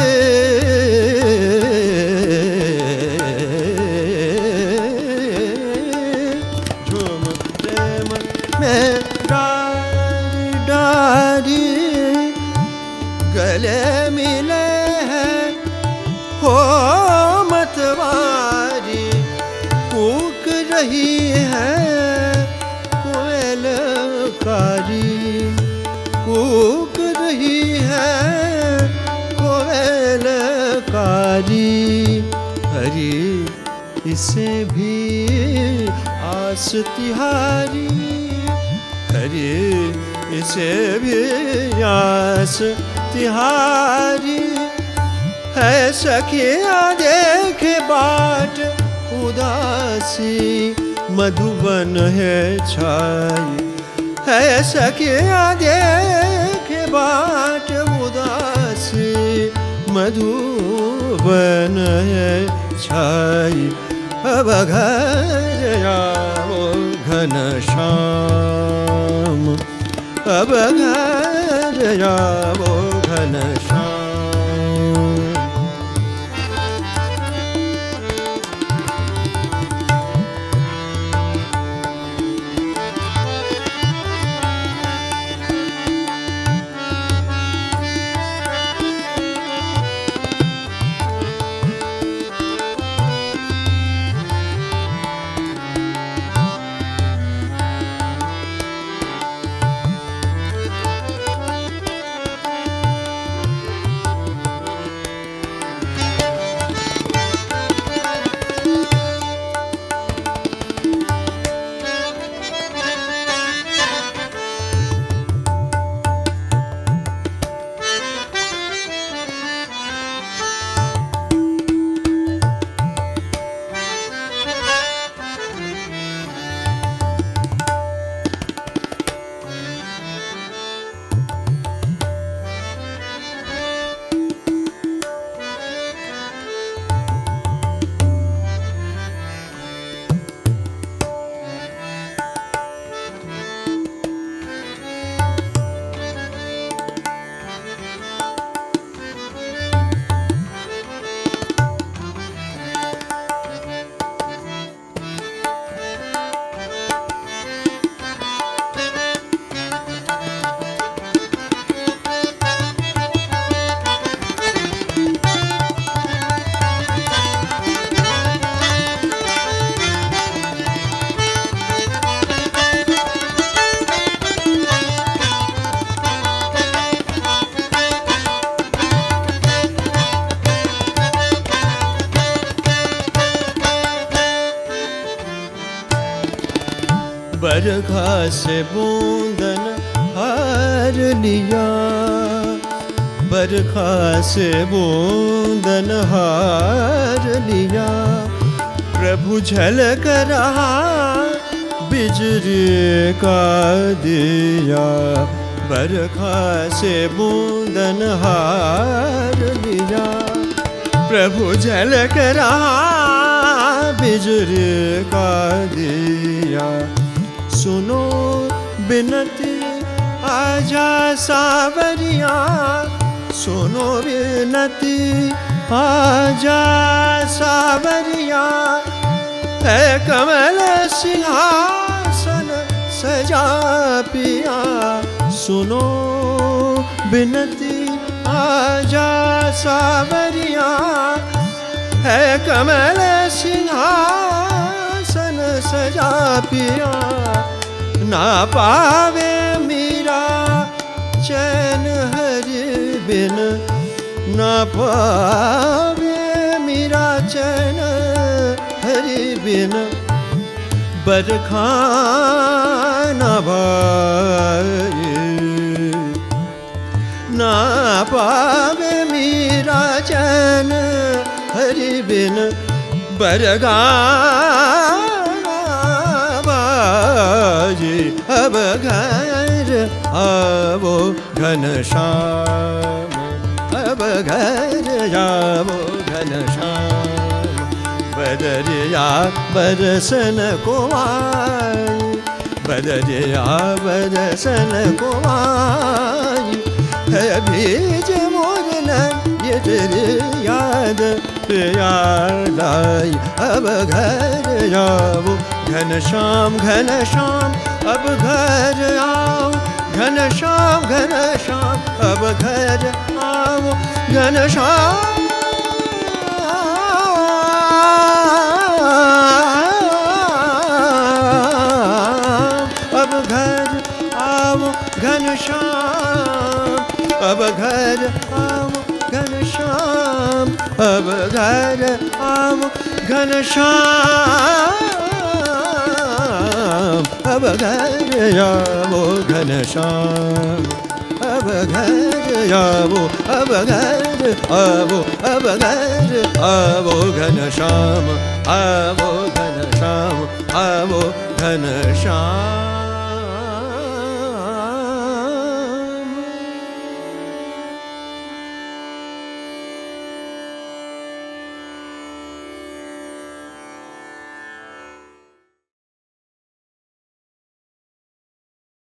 झूम प्रेम में डारी डारी, गले मिले हैं हो मतवारी, कूक रही है कोयलकारी, कूक रही है कोयलकारी, हरी इसे भी आस तिहारी, हरी इसे भी आस तिहारी, है सखिया देख बाट उदासी, मधुबन है छाई, है सखिया देख बाट उदासी, मधुबन है छाई, अब घर या वो घनश्याम, अब घर या वो घनश्याम। बरखा से बूंदन हार लिया, बरखा से बूंदन हार लिया। प्रभु झलक रहा बिजली का दिया, बरखा से बूंदन हार लिया। प्रभु झलक रहा बिजली का दिया। सुनो बिनती आजा सावरिया, सुनो बिनती आजा सावरिया। है कमल सिंहासन सजा पिया, सुनो बिनती आजा सावरिया। है कमल सिंहासन सजा पिया। ना पावे मीरा चैन हरि बिन, ना पावे मीरा चैन हरि बिन। बरखा न भाई, ना पावे मीरा चैन हरि बिन। बरखा बाजी अब घर आवो घनश्याम, अब घर जावो घनश्याम। बदरिया बरसन को आई, बदरिया बरसन को आई। है बीज मोरन ये तेरी याद पे याद आई। अब घर जाओ घनश्याम घनश्याम, अब घर आओ घनश्याम घनश्याम। अब घर आओ घनश्याम, अब घर आओ घनश्याम। अब घर आओ घनश्याम, अब घर आओ घनश्याम। अब घर आओ घनश्याम, अब घर आओ, अब घर आओ, अब घर आओ घनश्याम, आओ घनश्याम, आओ घनश्याम।